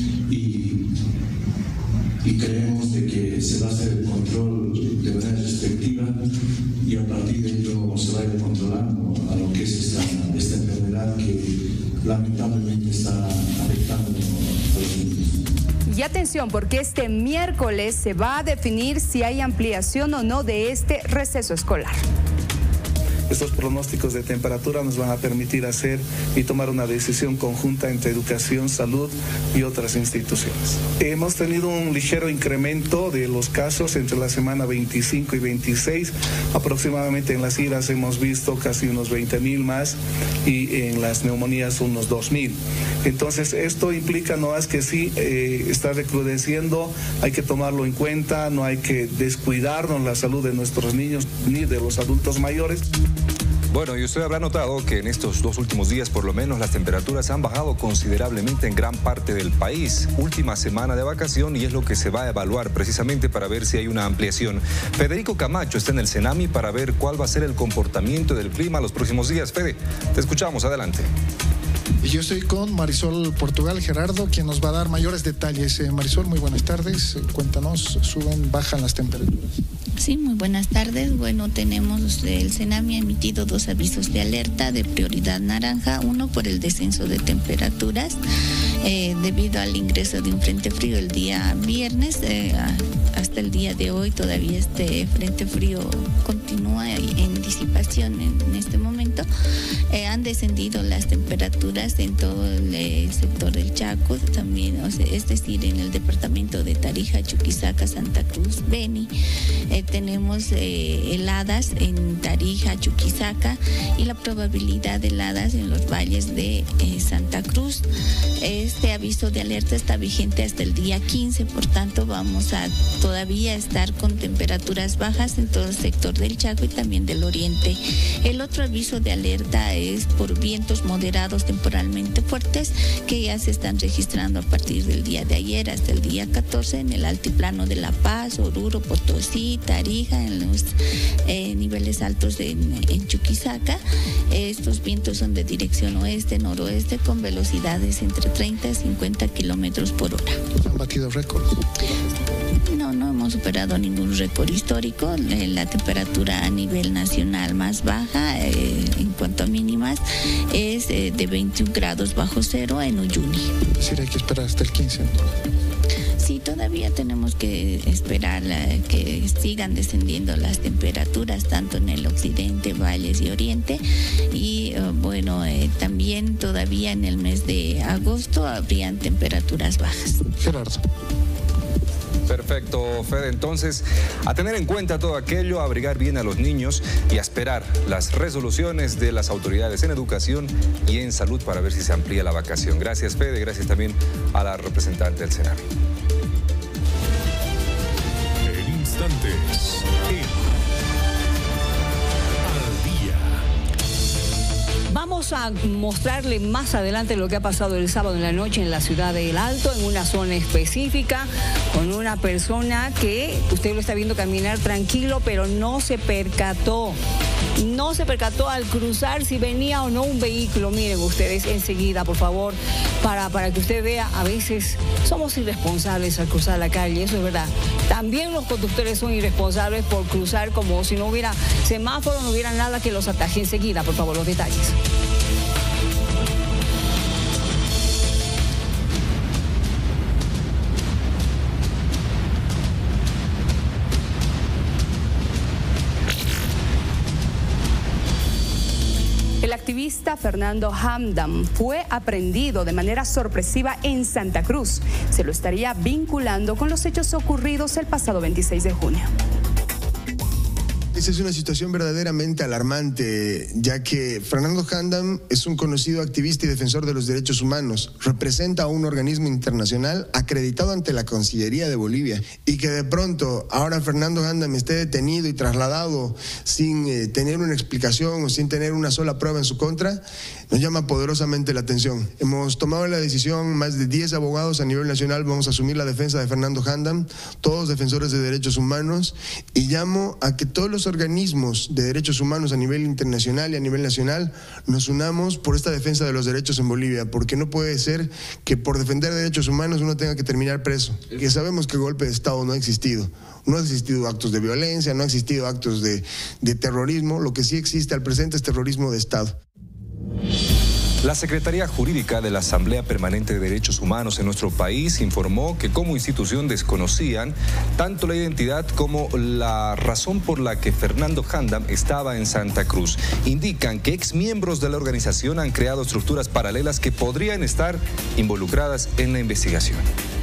y creemos de que se va a hacer el control de manera restrictiva y a partir de ello se va a ir controlando a lo que es esta enfermedad que lamentablemente está afectando a los niños. Y atención, porque este miércoles se va a definir si hay ampliación o no de este receso escolar. Estos pronósticos de temperatura nos van a permitir hacer y tomar una decisión conjunta entre educación, salud y otras instituciones. Hemos tenido un ligero incremento de los casos entre la semana 25 y 26. Aproximadamente en las iras hemos visto casi unos 20.000 más y en las neumonías unos 2.000. Entonces esto implica no es que sí está recrudeciendo, hay que tomarlo en cuenta, no hay que descuidarnos la salud de nuestros niños ni de los adultos mayores. Bueno, y usted habrá notado que en estos 2 últimos días, por lo menos, las temperaturas han bajado considerablemente en gran parte del país. Última semana de vacación y es lo que se va a evaluar precisamente para ver si hay una ampliación. Federico Camacho está en el Senami para ver cuál va a ser el comportamiento del clima los próximos días. Fede, te escuchamos, adelante. Yo estoy con Marisol Portugal Gerardo, quien nos va a dar mayores detalles. Marisol, muy buenas tardes. Cuéntanos, ¿suben, bajan las temperaturas? Sí, muy buenas tardes. Bueno, tenemos el Senami ha emitido 2 avisos de alerta de prioridad naranja. Uno por el descenso de temperaturas debido al ingreso de un frente frío el día viernes. Hasta el día de hoy todavía este frente frío continúa en disipación en este momento. Han descendido las temperaturas en todo el sector del Chaco, también, es decir, en el departamento de Tarija, Chuquisaca, Santa Cruz, Beni. Tenemos heladas en Tarija, Chuquisaca y la probabilidad de heladas en los valles de Santa Cruz. Este aviso de alerta está vigente hasta el día 15, por tanto vamos a todavía estar con temperaturas bajas en todo el sector del Chaco y también del oriente. El otro aviso de alerta es por vientos moderados temporalmente fuertes que ya se están registrando a partir del día de ayer hasta el día 14 en el altiplano de La Paz, Oruro, Potosí, Tarija, en los niveles altos en Chuquisaca. Estos vientos son de dirección oeste-noroeste con velocidades entre 30 y 50 kilómetros por hora. ¿Han batido récords? No hemos superado ningún récord histórico. La temperatura a nivel nacional más baja en cuanto a mínimas es de 21 grados bajo cero en Uyuni. Es decir, hay que esperar hasta el 15. Sí, todavía tenemos que esperar que sigan descendiendo las temperaturas tanto en el occidente, valles y oriente, y también todavía en el mes de agosto habrían temperaturas bajas. Gerardo. Perfecto, Fede. Entonces, a tener en cuenta todo aquello, a abrigar bien a los niños y a esperar las resoluciones de las autoridades en educación y en salud para ver si se amplía la vacación. Gracias, Fede. Gracias también a la representante del Senami. En instantes, Vamos a mostrarle más adelante lo que ha pasado el sábado en la noche en la ciudad de El Alto, en una zona específica, con una persona que usted lo está viendo caminar tranquilo, pero no se percató. No se percató al cruzar si venía o no un vehículo. Miren ustedes enseguida, por favor, para que usted vea, a veces somos irresponsables al cruzar la calle, eso es verdad. También los conductores son irresponsables por cruzar como si no hubiera semáforo, no hubiera nada que los ataje. Enseguida, por favor, los detalles. El activista Fernando Hamdan fue aprehendido de manera sorpresiva en Santa Cruz. Se lo estaría vinculando con los hechos ocurridos el pasado 26 de junio. Esa es una situación verdaderamente alarmante, ya que Fernando Hamdan es un conocido activista y defensor de los derechos humanos. Representa a un organismo internacional acreditado ante la Cancillería de Bolivia. Y que de pronto ahora Fernando Hamdan esté detenido y trasladado sin tener una explicación o sin tener una sola prueba en su contra, nos llama poderosamente la atención. Hemos tomado la decisión, más de 10 abogados a nivel nacional vamos a asumir la defensa de Fernando Hamdan, todos defensores de derechos humanos, y llamo a que todos los organismos de derechos humanos a nivel internacional y a nivel nacional nos unamos por esta defensa de los derechos en Bolivia, porque no puede ser que por defender derechos humanos uno tenga que terminar preso. Que sabemos que golpe de Estado no ha existido. No han existido actos de violencia, no han existido actos de terrorismo. Lo que sí existe al presente es terrorismo de Estado. La Secretaría Jurídica de la Asamblea Permanente de Derechos Humanos en nuestro país informó que como institución desconocían tanto la identidad como la razón por la que Fernando Hamdan estaba en Santa Cruz. Indican que exmiembros de la organización han creado estructuras paralelas que podrían estar involucradas en la investigación.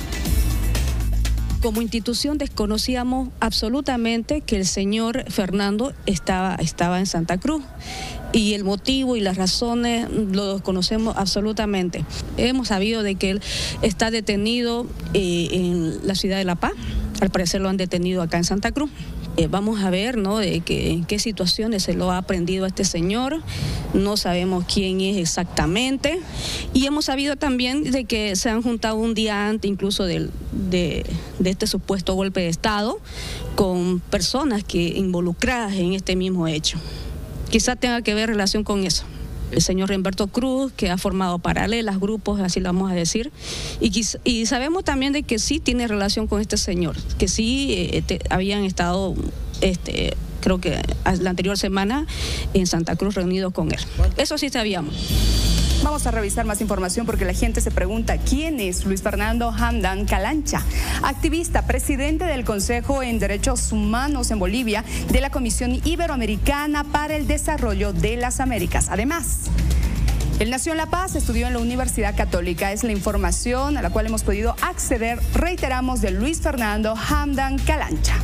Como institución desconocíamos absolutamente que el señor Fernando estaba en Santa Cruz. Y el motivo y las razones lo desconocemos absolutamente. Hemos sabido de que él está detenido en la ciudad de La Paz. Al parecer lo han detenido acá en Santa Cruz. Vamos a ver, ¿no?, de en qué situaciones se lo ha aprendido a este señor. No sabemos quién es exactamente. Y hemos sabido también de que se han juntado un día antes incluso de este supuesto golpe de Estado con personas involucradas en este mismo hecho. Quizá tenga que ver relación con eso. El señor Humberto Cruz, que ha formado paralelas, grupos, así lo vamos a decir. Y sabemos también de que sí tiene relación con este señor, que sí habían estado, creo que la anterior semana, en Santa Cruz reunidos con él. Eso sí sabíamos. Vamos a revisar más información porque la gente se pregunta quién es Luis Fernando Hamdan Calancha, activista, presidente del Consejo en Derechos Humanos en Bolivia de la Comisión Iberoamericana para el Desarrollo de las Américas. Además, él nació en La Paz, estudió en la Universidad Católica. Es la información a la cual hemos podido acceder, reiteramos, de Luis Fernando Hamdan Calancha.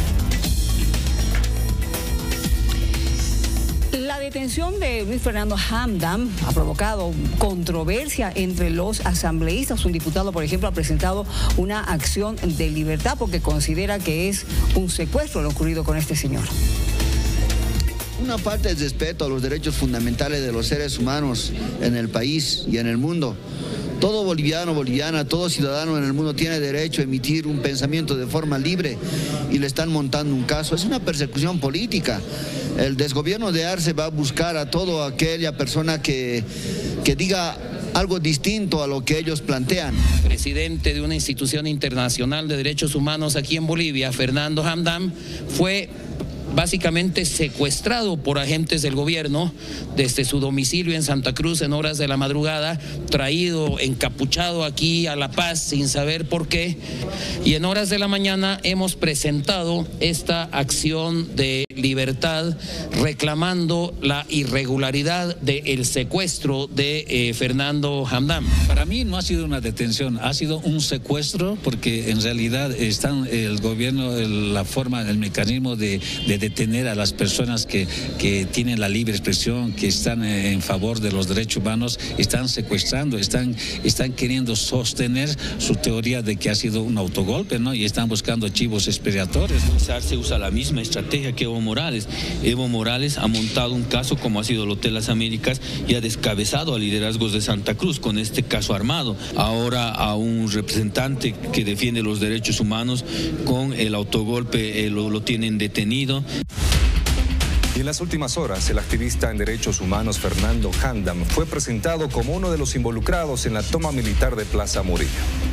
La detención de Luis Fernando Hamdan ha provocado controversia entre los asambleístas. Un diputado, por ejemplo, ha presentado una acción de libertad porque considera que es un secuestro lo ocurrido con este señor. una falta de respeto a los derechos fundamentales de los seres humanos en el país y en el mundo. Todo boliviano, boliviana, todo ciudadano en el mundo tiene derecho a emitir un pensamiento de forma libre y le están montando un caso. Es una persecución política. El desgobierno de Arce va a buscar a toda aquella persona que diga algo distinto a lo que ellos plantean. Presidente de una institución internacional de derechos humanos aquí en Bolivia, Fernando Hamdan, fue básicamente secuestrado por agentes del gobierno desde su domicilio en Santa Cruz en horas de la madrugada, traído encapuchado aquí a La Paz sin saber por qué, y en horas de la mañana hemos presentado esta acción de libertad reclamando la irregularidad del secuestro de Fernando Hamdan. Para mí no ha sido una detención, ha sido un secuestro, porque en realidad están el gobierno, la forma, el mecanismo de detener a las personas que tienen la libre expresión, que están en favor de los derechos humanos, están secuestrando, están queriendo sostener su teoría de que ha sido un autogolpe, ¿no? Y están buscando chivos expiatorios. Se usa la misma estrategia que Evo Morales. Evo Morales ha montado un caso como ha sido el Hotel Las Américas y ha descabezado a liderazgos de Santa Cruz con este caso armado. Ahora a un representante que defiende los derechos humanos con el autogolpe lo tienen detenido. Y en las últimas horas, el activista en derechos humanos Fernando Hamdan fue presentado como uno de los involucrados en la toma militar de Plaza Murillo.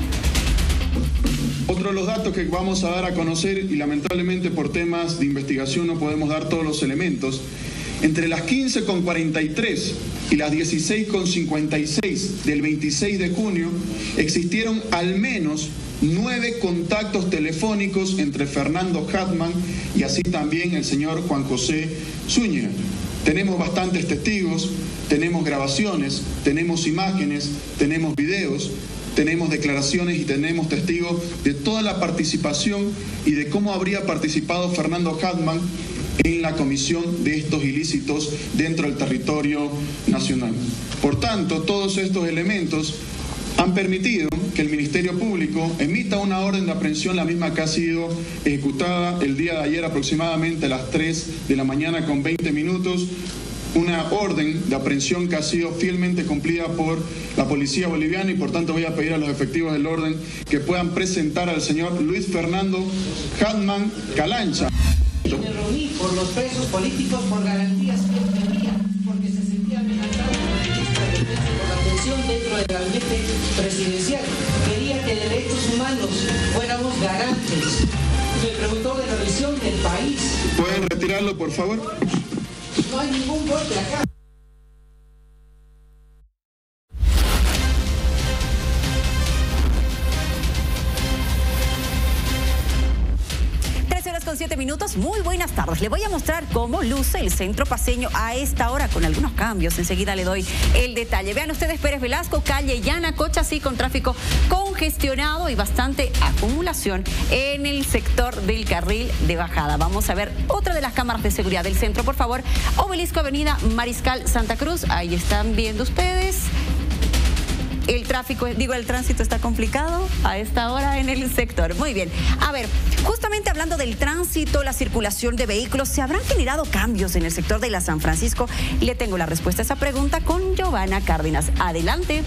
Otro de los datos que vamos a dar a conocer, y lamentablemente por temas de investigación no podemos dar todos los elementos, entre las 15:43 y las 16:56 del 26 de junio existieron al menos 9 contactos telefónicos entre Fernando Hamdan y así también el señor Juan José Zúñiga. Tenemos bastantes testigos, tenemos grabaciones, tenemos imágenes, tenemos videos, tenemos declaraciones y tenemos testigos de toda la participación y de cómo habría participado Fernando Hamdan en la comisión de estos ilícitos dentro del territorio nacional. Por tanto, todos estos elementos han permitido que el Ministerio Público emita una orden de aprehensión, la misma que ha sido ejecutada el día de ayer aproximadamente a las 3 de la mañana con 20 minutos, una orden de aprehensión que ha sido fielmente cumplida por la policía boliviana y por tanto voy a pedir a los efectivos del orden que puedan presentar al señor Luis Fernando Hamdan Calancha. Me reuní por los presos políticos por garantías que él tenía, porque se sentía amenazado por la tensión dentro del gabinete presidencial. Quería que derechos humanos fuéramos garantes. Me preguntó de la visión del país. ¿Pueden retirarlo, por favor? No hay ningún golpe acá. Con 7 minutos, muy buenas tardes. Le voy a mostrar cómo luce el centro paceño a esta hora con algunos cambios. Enseguida le doy el detalle. Vean ustedes Pérez Velasco, calle Yanacocha, sí, con tráfico congestionado y bastante acumulación en el sector del carril de bajada. Vamos a ver otra de las cámaras de seguridad del centro, por favor. Obelisco, Avenida Mariscal Santa Cruz. Ahí están viendo ustedes. El tránsito está complicado a esta hora en el sector. Muy bien. A ver, justamente hablando del tránsito, la circulación de vehículos, ¿se habrán generado cambios en el sector de la San Francisco? Le tengo la respuesta a esa pregunta con Giovanna Cárdenas. Adelante.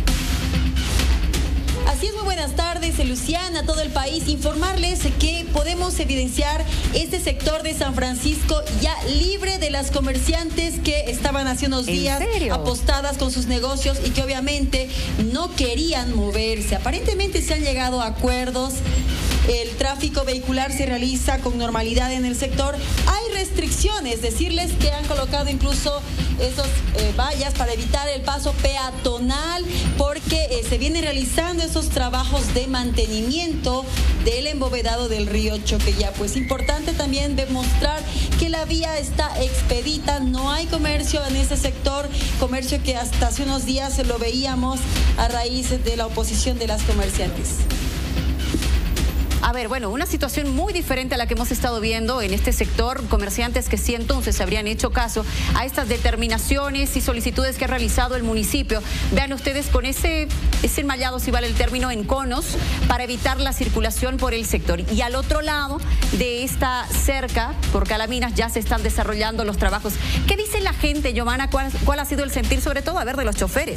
Así es, muy buenas tardes, Luciana, a todo el país. Informarles que podemos evidenciar este sector de San Francisco ya libre de las comerciantes que estaban hace unos días apostadas con sus negocios y que obviamente no querían moverse. Aparentemente se han llegado a acuerdos. El tráfico vehicular se realiza con normalidad en el sector. Hay restricciones, decirles que han colocado incluso esos vallas para evitar el paso peatonal porque se vienen realizando esos trabajos de mantenimiento del embovedado del río Choqueya. Pues importante también demostrar que la vía está expedita, no hay comercio en ese sector, comercio que hasta hace unos días lo veíamos a raíz de la oposición de las comerciantes. A ver, bueno, una situación muy diferente a la que hemos estado viendo en este sector. Comerciantes que sí entonces habrían hecho caso a estas determinaciones y solicitudes que ha realizado el municipio. Vean ustedes con ese enmallado, si vale el término, en conos para evitar la circulación por el sector. Y al otro lado de esta cerca, por Calaminas, ya se están desarrollando los trabajos. ¿Qué dice la gente, Giovanna? ¿Cuál ha sido el sentir, sobre todo, a ver, de los choferes?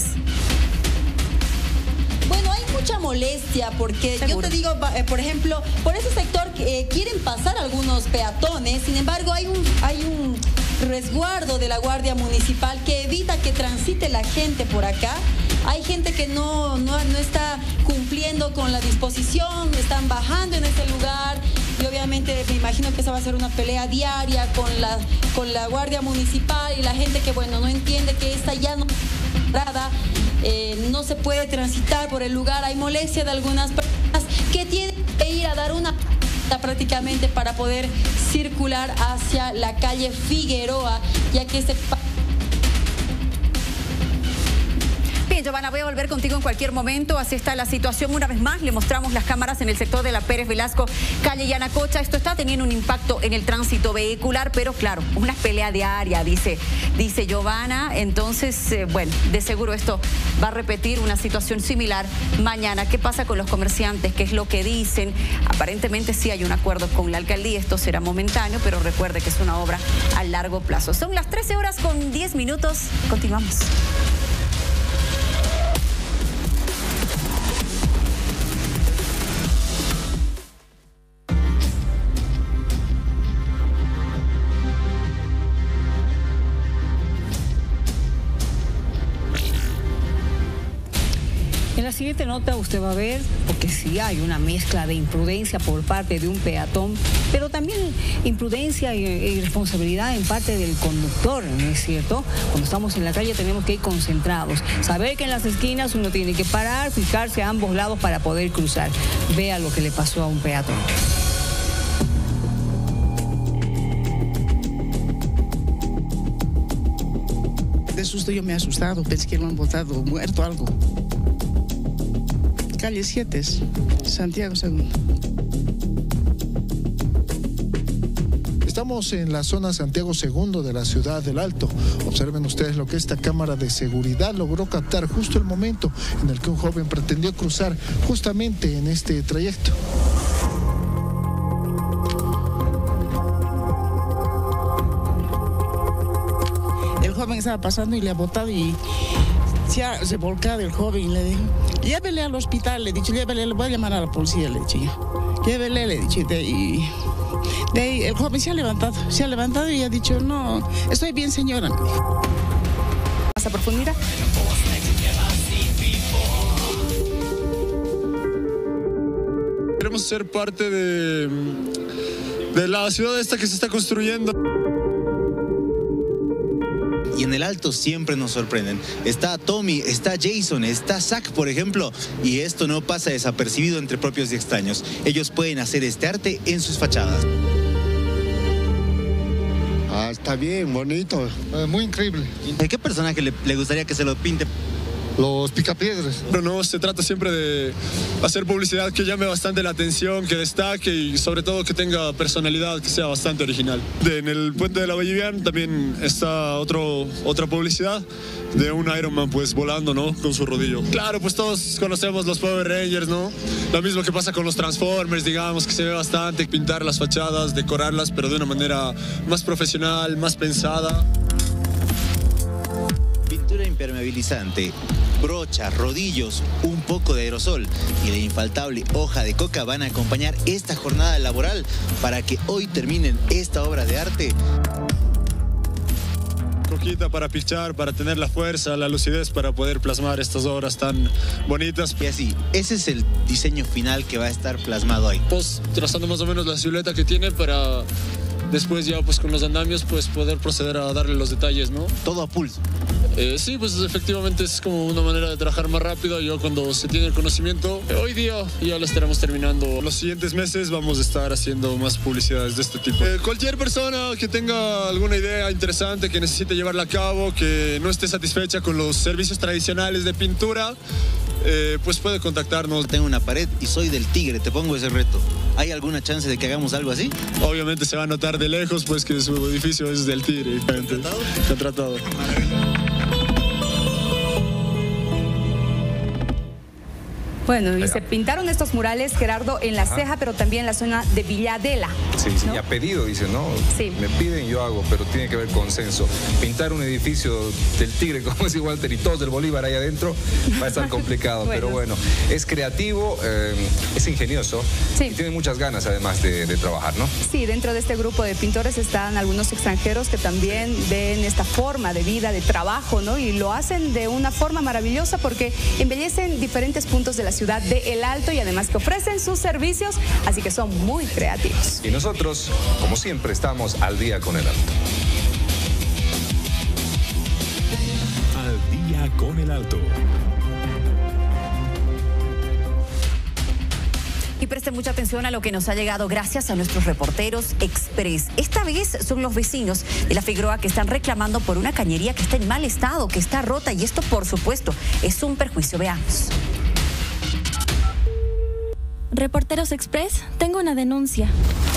Bueno, hay mucha molestia porque yo te digo, por ejemplo, por ese sector quieren pasar algunos peatones, sin embargo hay un resguardo de la Guardia Municipal que evita que transite la gente por acá. Hay gente que no está cumpliendo con la disposición, están bajando en ese lugar y obviamente me imagino que esa va a ser una pelea diaria con la Guardia Municipal y la gente que, bueno, no entiende que esta ya no no se puede transitar por el lugar. Hay molestia de algunas personas que tienen que ir a dar una prácticamente para poder circular hacia la calle Figueroa, ya que Bien, Giovanna, voy a volver contigo en cualquier momento. Así está la situación. Una vez más, le mostramos las cámaras en el sector de la Pérez Velasco, calle Yanacocha. Esto está teniendo un impacto en el tránsito vehicular, pero claro, una pelea diaria, dice Giovanna. Entonces, bueno, de seguro esto va a repetir una situación similar mañana. ¿Qué pasa con los comerciantes? ¿Qué es lo que dicen? Aparentemente sí hay un acuerdo con la alcaldía. Esto será momentáneo, pero recuerde que es una obra a largo plazo. Son las 13:10. Continuamos. En la siguiente nota usted va a ver, porque sí hay una mezcla de imprudencia por parte de un peatón, pero también imprudencia e irresponsabilidad en parte del conductor, ¿no es cierto? Cuando estamos en la calle tenemos que ir concentrados, saber que en las esquinas uno tiene que parar, fijarse a ambos lados para poder cruzar. Vea lo que le pasó a un peatón. De susto yo me he asustado, pensé que lo han botado muerto o algo. Calle 7, Santiago II. Estamos en la zona Santiago II de la ciudad del Alto. Observen ustedes lo que esta cámara de seguridad logró captar justo el momento en el que un joven pretendió cruzar justamente en este trayecto. El joven estaba pasando y le ha botado y se volcaba el joven y le dijo, llévele al hospital, le he dicho, llévele, le voy a llamar a la policía, le he dicho yo. Llévele, le he dicho, de ahí el joven se ha levantado y ha dicho, no, estoy bien, señora. ¿Más a profundidad? Queremos ser parte de la ciudad esta que se está construyendo. Y en el Alto siempre nos sorprenden. Está Tommy, está Jason, está Zach, por ejemplo. Y esto no pasa desapercibido entre propios y extraños. Ellos pueden hacer este arte en sus fachadas. Está bien, bonito, muy increíble. ¿De qué personaje le gustaría que se lo pinte? Los picapiedras. Pero no, se trata siempre de hacer publicidad que llame bastante la atención, que destaque y sobre todo que tenga personalidad, que sea bastante original. En el puente de la Boliviana también está otra publicidad de un Iron Man pues volando, ¿no? Con su rodillo. Claro, pues todos conocemos los Power Rangers, ¿no? Lo mismo que pasa con los Transformers, digamos, que se ve bastante pintar las fachadas, decorarlas, pero de una manera más profesional, más pensada. Pintura impermeabilizante, brocha, rodillos, un poco de aerosol y la infaltable hoja de coca van a acompañar esta jornada laboral para que hoy terminen esta obra de arte. Coquita para pichar, para tener la fuerza, la lucidez para poder plasmar estas obras tan bonitas. Y así, ese es el diseño final que va a estar plasmado ahí. Pues trazando más o menos la silueta que tiene para después ya pues con los andamios pues poder proceder a darle los detalles, ¿no? Todo a pulso. Sí, pues efectivamente es como una manera de trabajar más rápido. Yo cuando se tiene el conocimiento, hoy día ya lo estaremos terminando. Los siguientes meses vamos a estar haciendo más publicidades de este tipo. Cualquier persona que tenga alguna idea interesante, que necesite llevarla a cabo, que no esté satisfecha con los servicios tradicionales de pintura, pues puede contactarnos. Tengo una pared y soy del Tigre, te pongo ese reto. ¿Hay alguna chance de que hagamos algo así? Obviamente se va a notar de lejos pues que su edificio es del Tigre. ¿Contratado? Contratado. Bueno, y se pintaron estos murales, Gerardo, en La Ceja, pero también en la zona de Villadela. Sí, sí, ¿no? Y a pedido, dice, ¿no? Sí. Me piden, yo hago, pero tiene que haber consenso. Pintar un edificio del Tigre, como dice Walter, y todos del Bolívar ahí adentro, va a estar complicado. Bueno. Pero bueno, es creativo, es ingenioso, sí. Y tiene muchas ganas, además, de trabajar, ¿no? Sí, dentro de este grupo de pintores están algunos extranjeros que también ven esta forma de vida, de trabajo, ¿no? Y lo hacen de una forma maravillosa porque embellecen diferentes puntos de la ciudad de El Alto y además que ofrecen sus servicios, así que son muy creativos. Y nosotros, como siempre, estamos al día con El Alto. Al día con El Alto. Y presten mucha atención a lo que nos ha llegado gracias a nuestros reporteros express. Esta vez son los vecinos de la Figueroa que están reclamando por una cañería que está en mal estado, que está rota, y esto, por supuesto, es un perjuicio. Veamos. Reporteros Express, tengo una denuncia.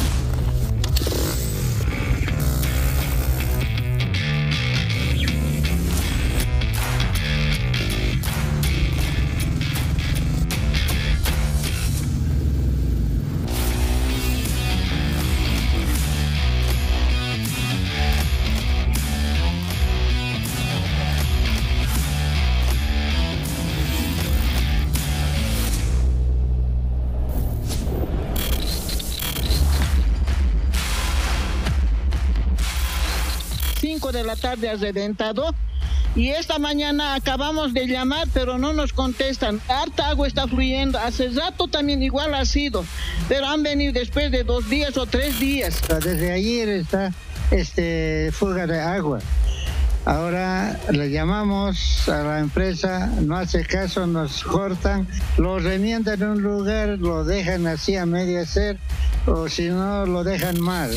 De la tarde ha reventado y esta mañana acabamos de llamar pero no nos contestan. Harta agua está fluyendo, hace rato también igual ha sido, pero han venido después de 2 días o 3 días. Desde ayer está fuga de agua. Ahora le llamamos a la empresa, no hace caso, nos cortan, lo remiendan en un lugar, lo dejan así a medio hacer o si no lo dejan mal.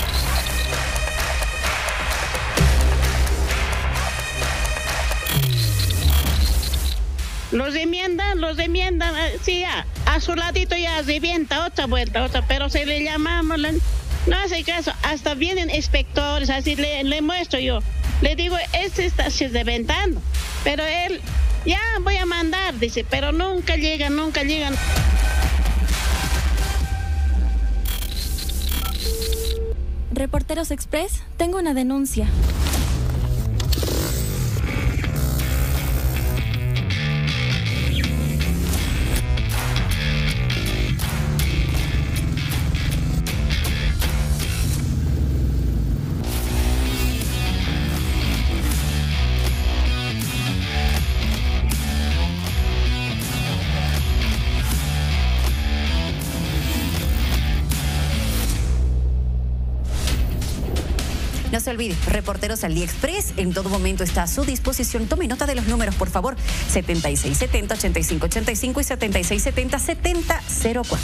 Los enmiendan, sí, ya, a su ladito ya revienta otra vuelta, pero si le llamamos, no hace caso, hasta vienen inspectores, así le muestro yo, le digo, está reventando, pero él, ya voy a mandar, dice, pero nunca llegan. Reporteros Express, tengo una denuncia. No se olvide, Reporteros al Día Express en todo momento está a su disposición. Tome nota de los números, por favor. 7670-8585 y 7670-7004.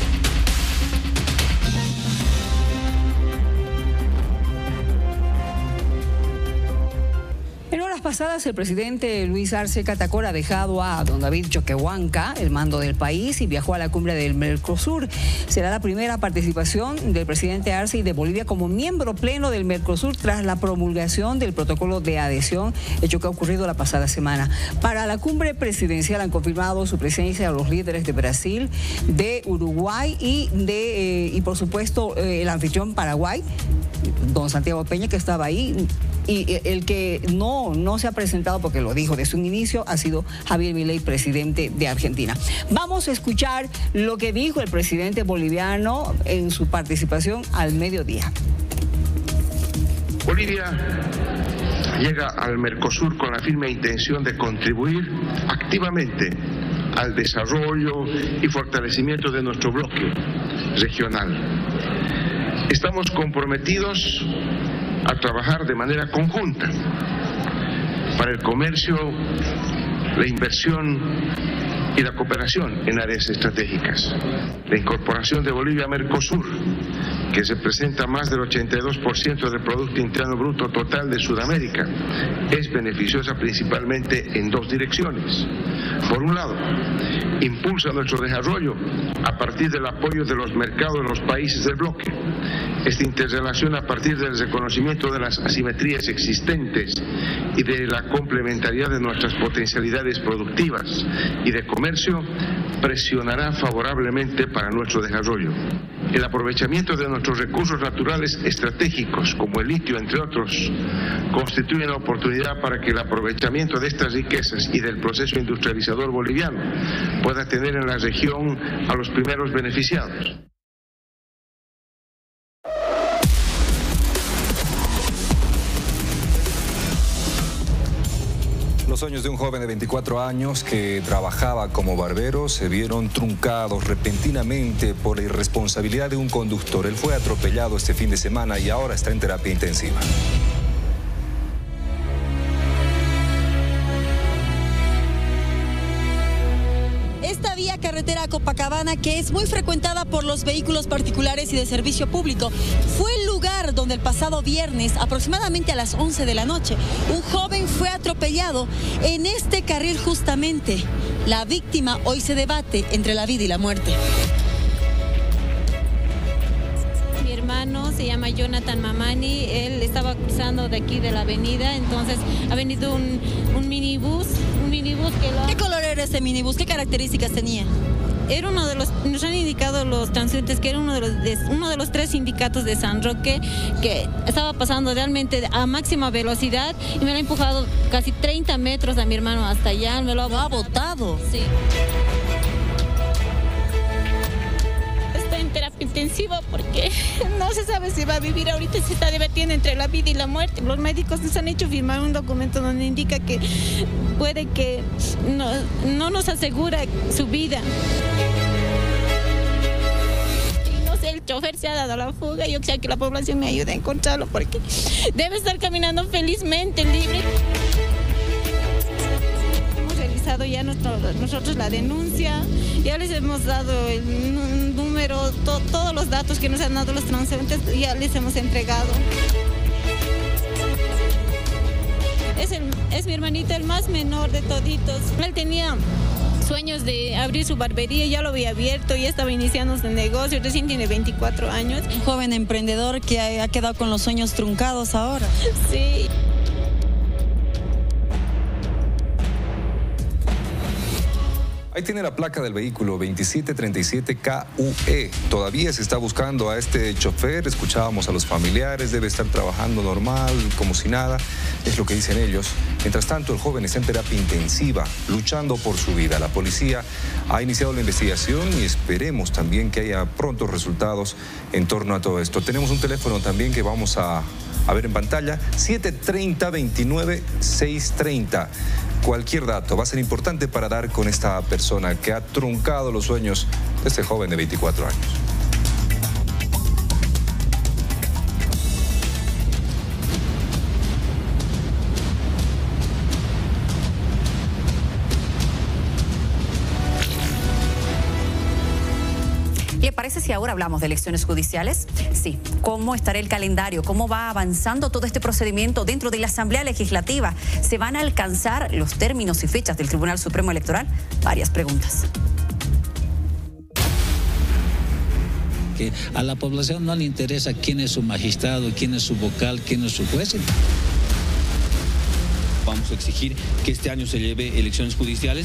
En horas pasadas, el presidente Luis Arce Catacora ha dejado a don David Choquehuanca el mando del país y viajó a la cumbre del Mercosur. Será la primera participación del presidente Arce y de Bolivia como miembro pleno del Mercosur tras la promulgación del protocolo de adhesión, hecho que ha ocurrido la pasada semana. Para la cumbre presidencial han confirmado su presencia a los líderes de Brasil, de Uruguay y por supuesto, el anfitrión Paraguay, don Santiago Peña, que estaba ahí. Y el que no se ha presentado, porque lo dijo desde un inicio, ha sido Javier Milei, presidente de Argentina. Vamos a escuchar lo que dijo el presidente boliviano en su participación al mediodía. Bolivia llega al Mercosur con la firme intención de contribuir activamente al desarrollo y fortalecimiento de nuestro bloque regional. Estamos comprometidos a trabajar de manera conjunta para el comercio, la inversión y la cooperación en áreas estratégicas. La incorporación de Bolivia a Mercosur, que representa más del 82% del Producto Interno Bruto total de Sudamérica, es beneficiosa principalmente en dos direcciones. Por un lado, impulsa nuestro desarrollo a partir del apoyo de los mercados de los países del bloque. Esta interrelación, a partir del reconocimiento de las asimetrías existentes y de la complementariedad de nuestras potencialidades productivas y de comercio, presionará favorablemente para nuestro desarrollo. El aprovechamiento de nuestros recursos naturales estratégicos, como el litio, entre otros, constituye una oportunidad para que el aprovechamiento de estas riquezas y del proceso industrializador boliviano pueda tener en la región a los primeros beneficiados. Los sueños de un joven de 24 años que trabajaba como barbero se vieron truncados repentinamente por la irresponsabilidad de un conductor. Él fue atropellado este fin de semana y ahora está en terapia intensiva. Esta vía carretera a Copacabana, que es muy frecuentada por los vehículos particulares y de servicio público, fue el lugar donde el pasado viernes, aproximadamente a las 11 de la noche, un joven fue atropellado en este carril justamente. La víctima hoy se debate entre la vida y la muerte. Mi hermano se llama Jonathan Mamani, él estaba cruzando de aquí de la avenida, entonces ha venido un minibús que lo... ¿Qué color era ese minibús? ¿Qué características tenía? Era uno de los, nos han indicado los transeúntes que era uno de los 3 sindicatos de San Roque, que estaba pasando realmente a máxima velocidad y me lo ha empujado casi 30 metros a mi hermano hasta allá, me lo ha botado. Sí. Está en terapia intensiva porque no se sabe si va a vivir ahorita, se está debatiendo entre la vida y la muerte. Los médicos nos han hecho firmar un documento donde indica que puede que no nos asegura su vida. Y no sé, el chofer se ha dado la fuga. Yo quisiera que la población me ayude a encontrarlo porque debe estar caminando felizmente, libre. Hemos realizado ya nosotros la denuncia, ya les hemos dado el número, todos los datos que nos han dado los transeúntes, ya les hemos entregado. Es mi hermanito, el más menor de toditos. Él tenía sueños de abrir su barbería, ya lo había abierto, ya estaba iniciando su negocio, recién tiene 24 años. Un joven emprendedor que ha quedado con los sueños truncados ahora. Sí. Ahí tiene la placa del vehículo, 2737KUE. Todavía se está buscando a este chofer. Escuchábamos a los familiares, debe estar trabajando normal, como si nada. Es lo que dicen ellos. Mientras tanto, el joven está en terapia intensiva, luchando por su vida. La policía ha iniciado la investigación y esperemos también que haya prontos resultados en torno a todo esto. Tenemos un teléfono también que vamos a ver en pantalla, 730-29-630. Cualquier dato va a ser importante para dar con esta persona que ha truncado los sueños de este joven de 24 años. ¿Le parece si ahora hablamos de elecciones judiciales? Sí. ¿Cómo estará el calendario? ¿Cómo va avanzando todo este procedimiento dentro de la Asamblea Legislativa? ¿Se van a alcanzar los términos y fechas del Tribunal Supremo Electoral? Varias preguntas. Que a la población no le interesa quién es su magistrado, quién es su vocal, quién es su juez. Vamos a exigir que este año se lleve elecciones judiciales.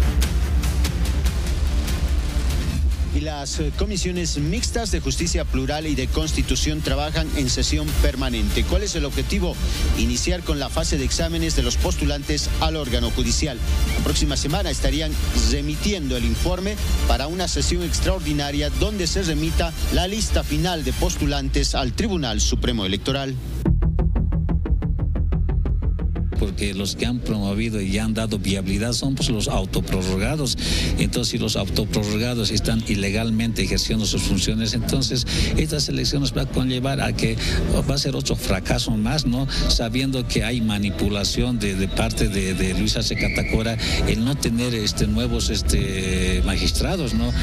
Y las comisiones mixtas de justicia plural y de constitución trabajan en sesión permanente. ¿Cuál es el objetivo? Iniciar con la fase de exámenes de los postulantes al órgano judicial. La próxima semana estarían remitiendo el informe para una sesión extraordinaria donde se remita la lista final de postulantes al Tribunal Supremo Electoral. porque los que han promovido y han dado viabilidad son pues los autoprorrogados. Entonces, si los autoprorrogados están ilegalmente ejerciendo sus funciones, entonces estas elecciones va a conllevar a que va a ser otro fracaso más, ¿no? Sabiendo que hay manipulación de parte de Luis Arce Catacora, el no tener nuevos magistrados, ¿no?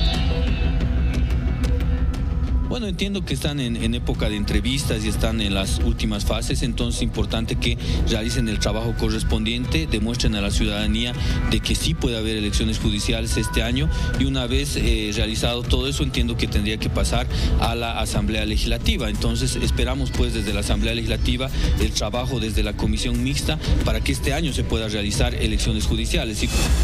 Bueno, entiendo que están en época de entrevistas y están en las últimas fases, entonces es importante que realicen el trabajo correspondiente, demuestren a la ciudadanía de que sí puede haber elecciones judiciales este año, y una vez realizado todo eso, entiendo que tendría que pasar a la Asamblea Legislativa. Entonces esperamos pues desde la Asamblea Legislativa el trabajo desde la Comisión Mixta para que este año se pueda realizar elecciones judiciales.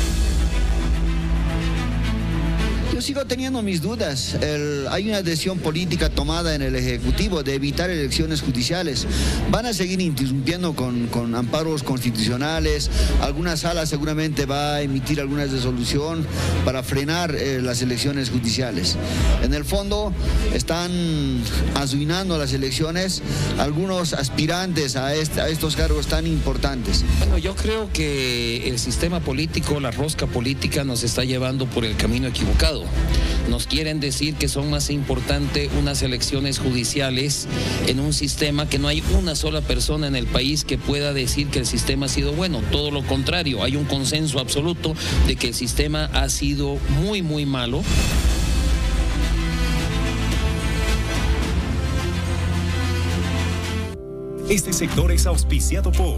Yo sigo teniendo mis dudas. Hay una decisión política tomada en el Ejecutivo de evitar elecciones judiciales. Van a seguir interrumpiendo con amparos constitucionales. Alguna sala seguramente va a emitir alguna resolución para frenar las elecciones judiciales. En el fondo están arruinando las elecciones algunos aspirantes a estos cargos tan importantes. Bueno, yo creo que el sistema político, la rosca política nos está llevando por el camino equivocado. Nos quieren decir que son más importantes unas elecciones judiciales en un sistema que no hay una sola persona en el país que pueda decir que el sistema ha sido bueno. Todo lo contrario, hay un consenso absoluto de que el sistema ha sido muy, muy malo. Este sector es auspiciado por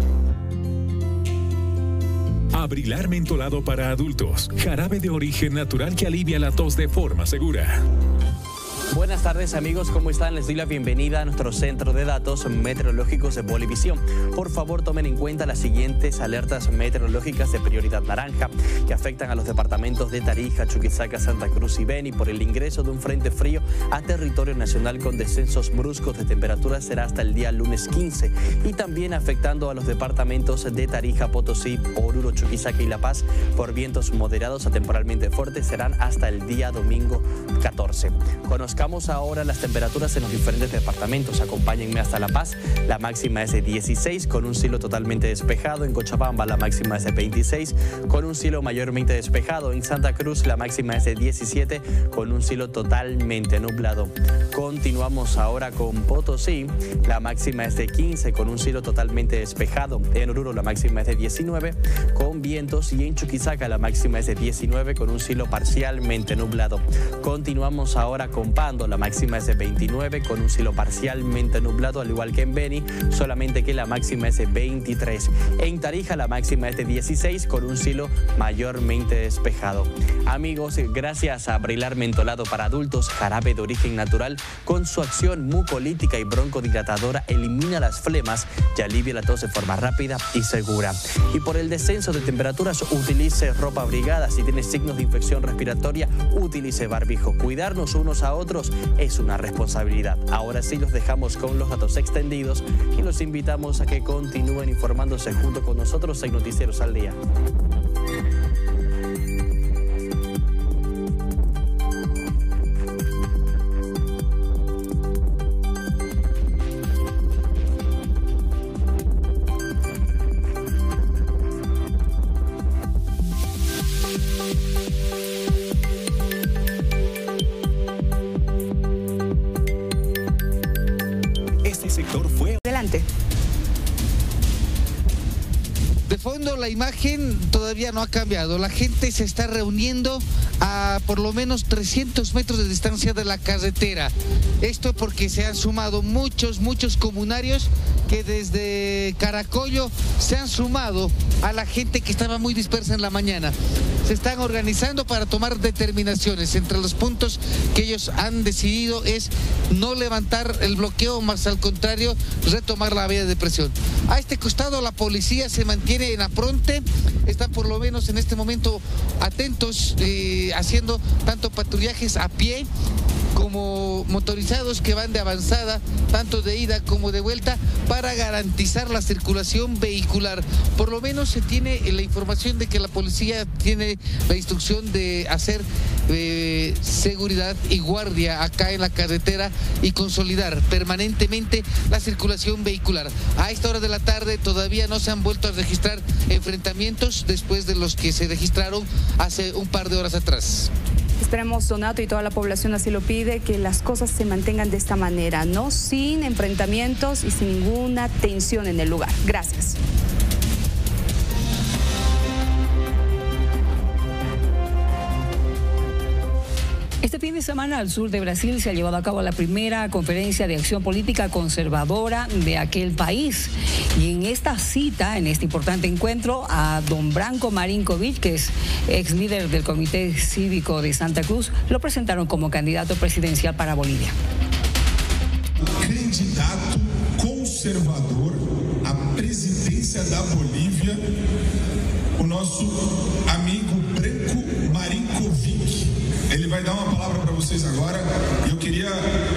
Abrilar mentolado para adultos, jarabe de origen natural que alivia la tos de forma segura. Buenas tardes amigos, ¿cómo están? Les doy la bienvenida a nuestro centro de datos meteorológicos de Bolivisión. Por favor, tomen en cuenta las siguientes alertas meteorológicas de prioridad naranja que afectan a los departamentos de Tarija, Chuquisaca, Santa Cruz y Beni por el ingreso de un frente frío a territorio nacional con descensos bruscos de temperatura. Será hasta el día lunes 15, y también afectando a los departamentos de Tarija, Potosí, Oruro, Chuquisaca y La Paz por vientos moderados a temporalmente fuertes. Serán hasta el día domingo 14. Conozcamos ahora las temperaturas en los diferentes departamentos. Acompáñenme hasta La Paz. La máxima es de 16 con un cielo totalmente despejado. En Cochabamba la máxima es de 26 con un cielo mayormente despejado. En Santa Cruz la máxima es de 17 con un cielo totalmente nublado. Continuamos ahora con Potosí. La máxima es de 15 con un cielo totalmente despejado. En Oruro la máxima es de 19 con vientos, y en Chuquisaca la máxima es de 19 con un cielo parcialmente nublado. Continuamos ahora con Pando. La máxima es de 29 con un cielo parcialmente nublado, al igual que en Beni, solamente que la máxima es de 23. En Tarija la máxima es de 16 con un cielo mayormente despejado. Amigos, gracias a Abrilar mentolado para adultos, jarabe de origen natural, con su acción mucolítica y broncodilatadora elimina las flemas y alivia la tos de forma rápida y segura. Y por el descenso de temperaturas, utilice ropa abrigada. Si tiene signos de infección respiratoria, utilice barbijo. Cuidarnos unos a otros es una responsabilidad. Ahora sí los dejamos con los datos extendidos y los invitamos a que continúen informándose junto con nosotros en Noticieros al Día. De fondo la imagen todavía no ha cambiado. La gente se está reuniendo a por lo menos 300 metros de distancia de la carretera. Esto porque se han sumado muchos comunarios que desde Caracollo se han sumado a la gente que estaba muy dispersa en la mañana. Se están organizando para tomar determinaciones. Entre los puntos que ellos han decidido es no levantar el bloqueo, más al contrario, retomar la vía de presión. A este costado la policía se mantiene en apronte, están por lo menos en este momento atentos, haciendo tanto patrullajes a pie como motorizados que van de avanzada, tanto de ida como de vuelta, para garantizar la circulación vehicular. Por lo menos se tiene la información de que la policía tiene la instrucción de hacer seguridad y guardia acá en la carretera y consolidar permanentemente la circulación vehicular. A esta hora de la tarde todavía no se han vuelto a registrar enfrentamientos después de los que se registraron hace un par de horas atrás. Esperemos, Donato, y toda la población así lo pide, que las cosas se mantengan de esta manera, ¿no? Sin enfrentamientos y sin ninguna tensión en el lugar. Gracias. Este fin de semana al sur de Brasil se ha llevado a cabo la primera conferencia de acción política conservadora de aquel país. Y en esta cita, en este importante encuentro, a don Branko Marinkovic, que es ex líder del Comité Cívico de Santa Cruz, lo presentaron como candidato presidencial para Bolivia. Candidato conservador à presidência da Bolívia, o nosso amigo Branko Marinkovic. Ele vai dar uma palavra para vocês agora e eu queria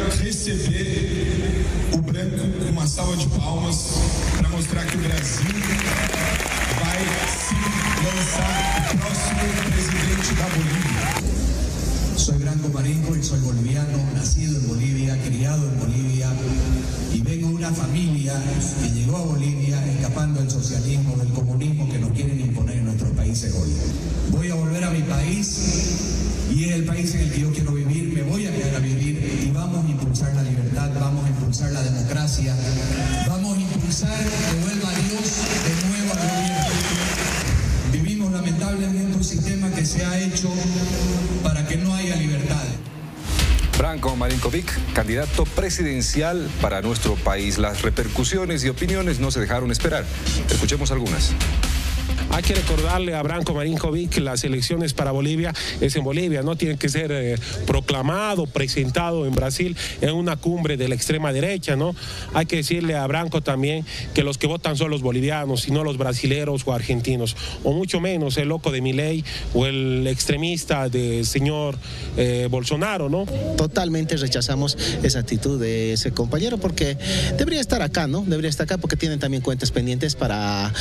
receber o Branko com uma salva de palmas para mostrar que o Brasil vai se lançar o próximo presidente da Bolívia. Soy Branko Marinkovic, soy boliviano, nacido en Bolivia, criado en Bolivia y vengo de una familia que llegó a Bolivia escapando del socialismo, del comunismo que nos quieren imponer en nuestros países hoy. Voy a volver a mi país y es el país en el que yo quiero vivir, me voy a quedar a vivir y vamos a impulsar la libertad, vamos a impulsar la democracia, vamos a impulsar que vuelva Dios de nuevo al gobierno. Vivimos lamentablemente un sistema que se ha hecho para que no haya libertad. Branko Marinkovic, candidato presidencial para nuestro país. Las repercusiones y opiniones no se dejaron esperar. Escuchemos algunas. Hay que recordarle a Branko Marinkovic que las elecciones para Bolivia es en Bolivia, no tiene que ser proclamado, presentado en Brasil en una cumbre de la extrema derecha, ¿no? Hay que decirle a Branko también que los que votan son los bolivianos y no los brasileros o argentinos, o mucho menos el loco de Milei o el extremista del señor Bolsonaro, ¿no? Totalmente rechazamos esa actitud de ese compañero porque debería estar acá, ¿no? Debería estar acá porque tienen también cuentas pendientes para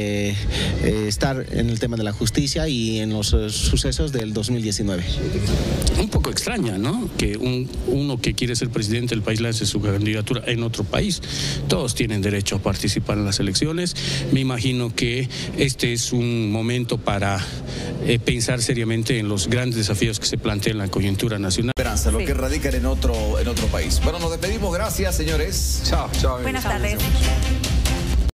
estar en el tema de la justicia y en los sucesos del 2019. Un poco extraña, ¿no? Que uno que quiere ser presidente del país lance su candidatura en otro país. Todos tienen derecho a participar en las elecciones. Me imagino que este es un momento para pensar seriamente en los grandes desafíos que se plantean en la coyuntura nacional. Esperanza, lo que radican en otro país. Bueno, nos despedimos. Gracias, señores. Chao, chao. Buenas tardes.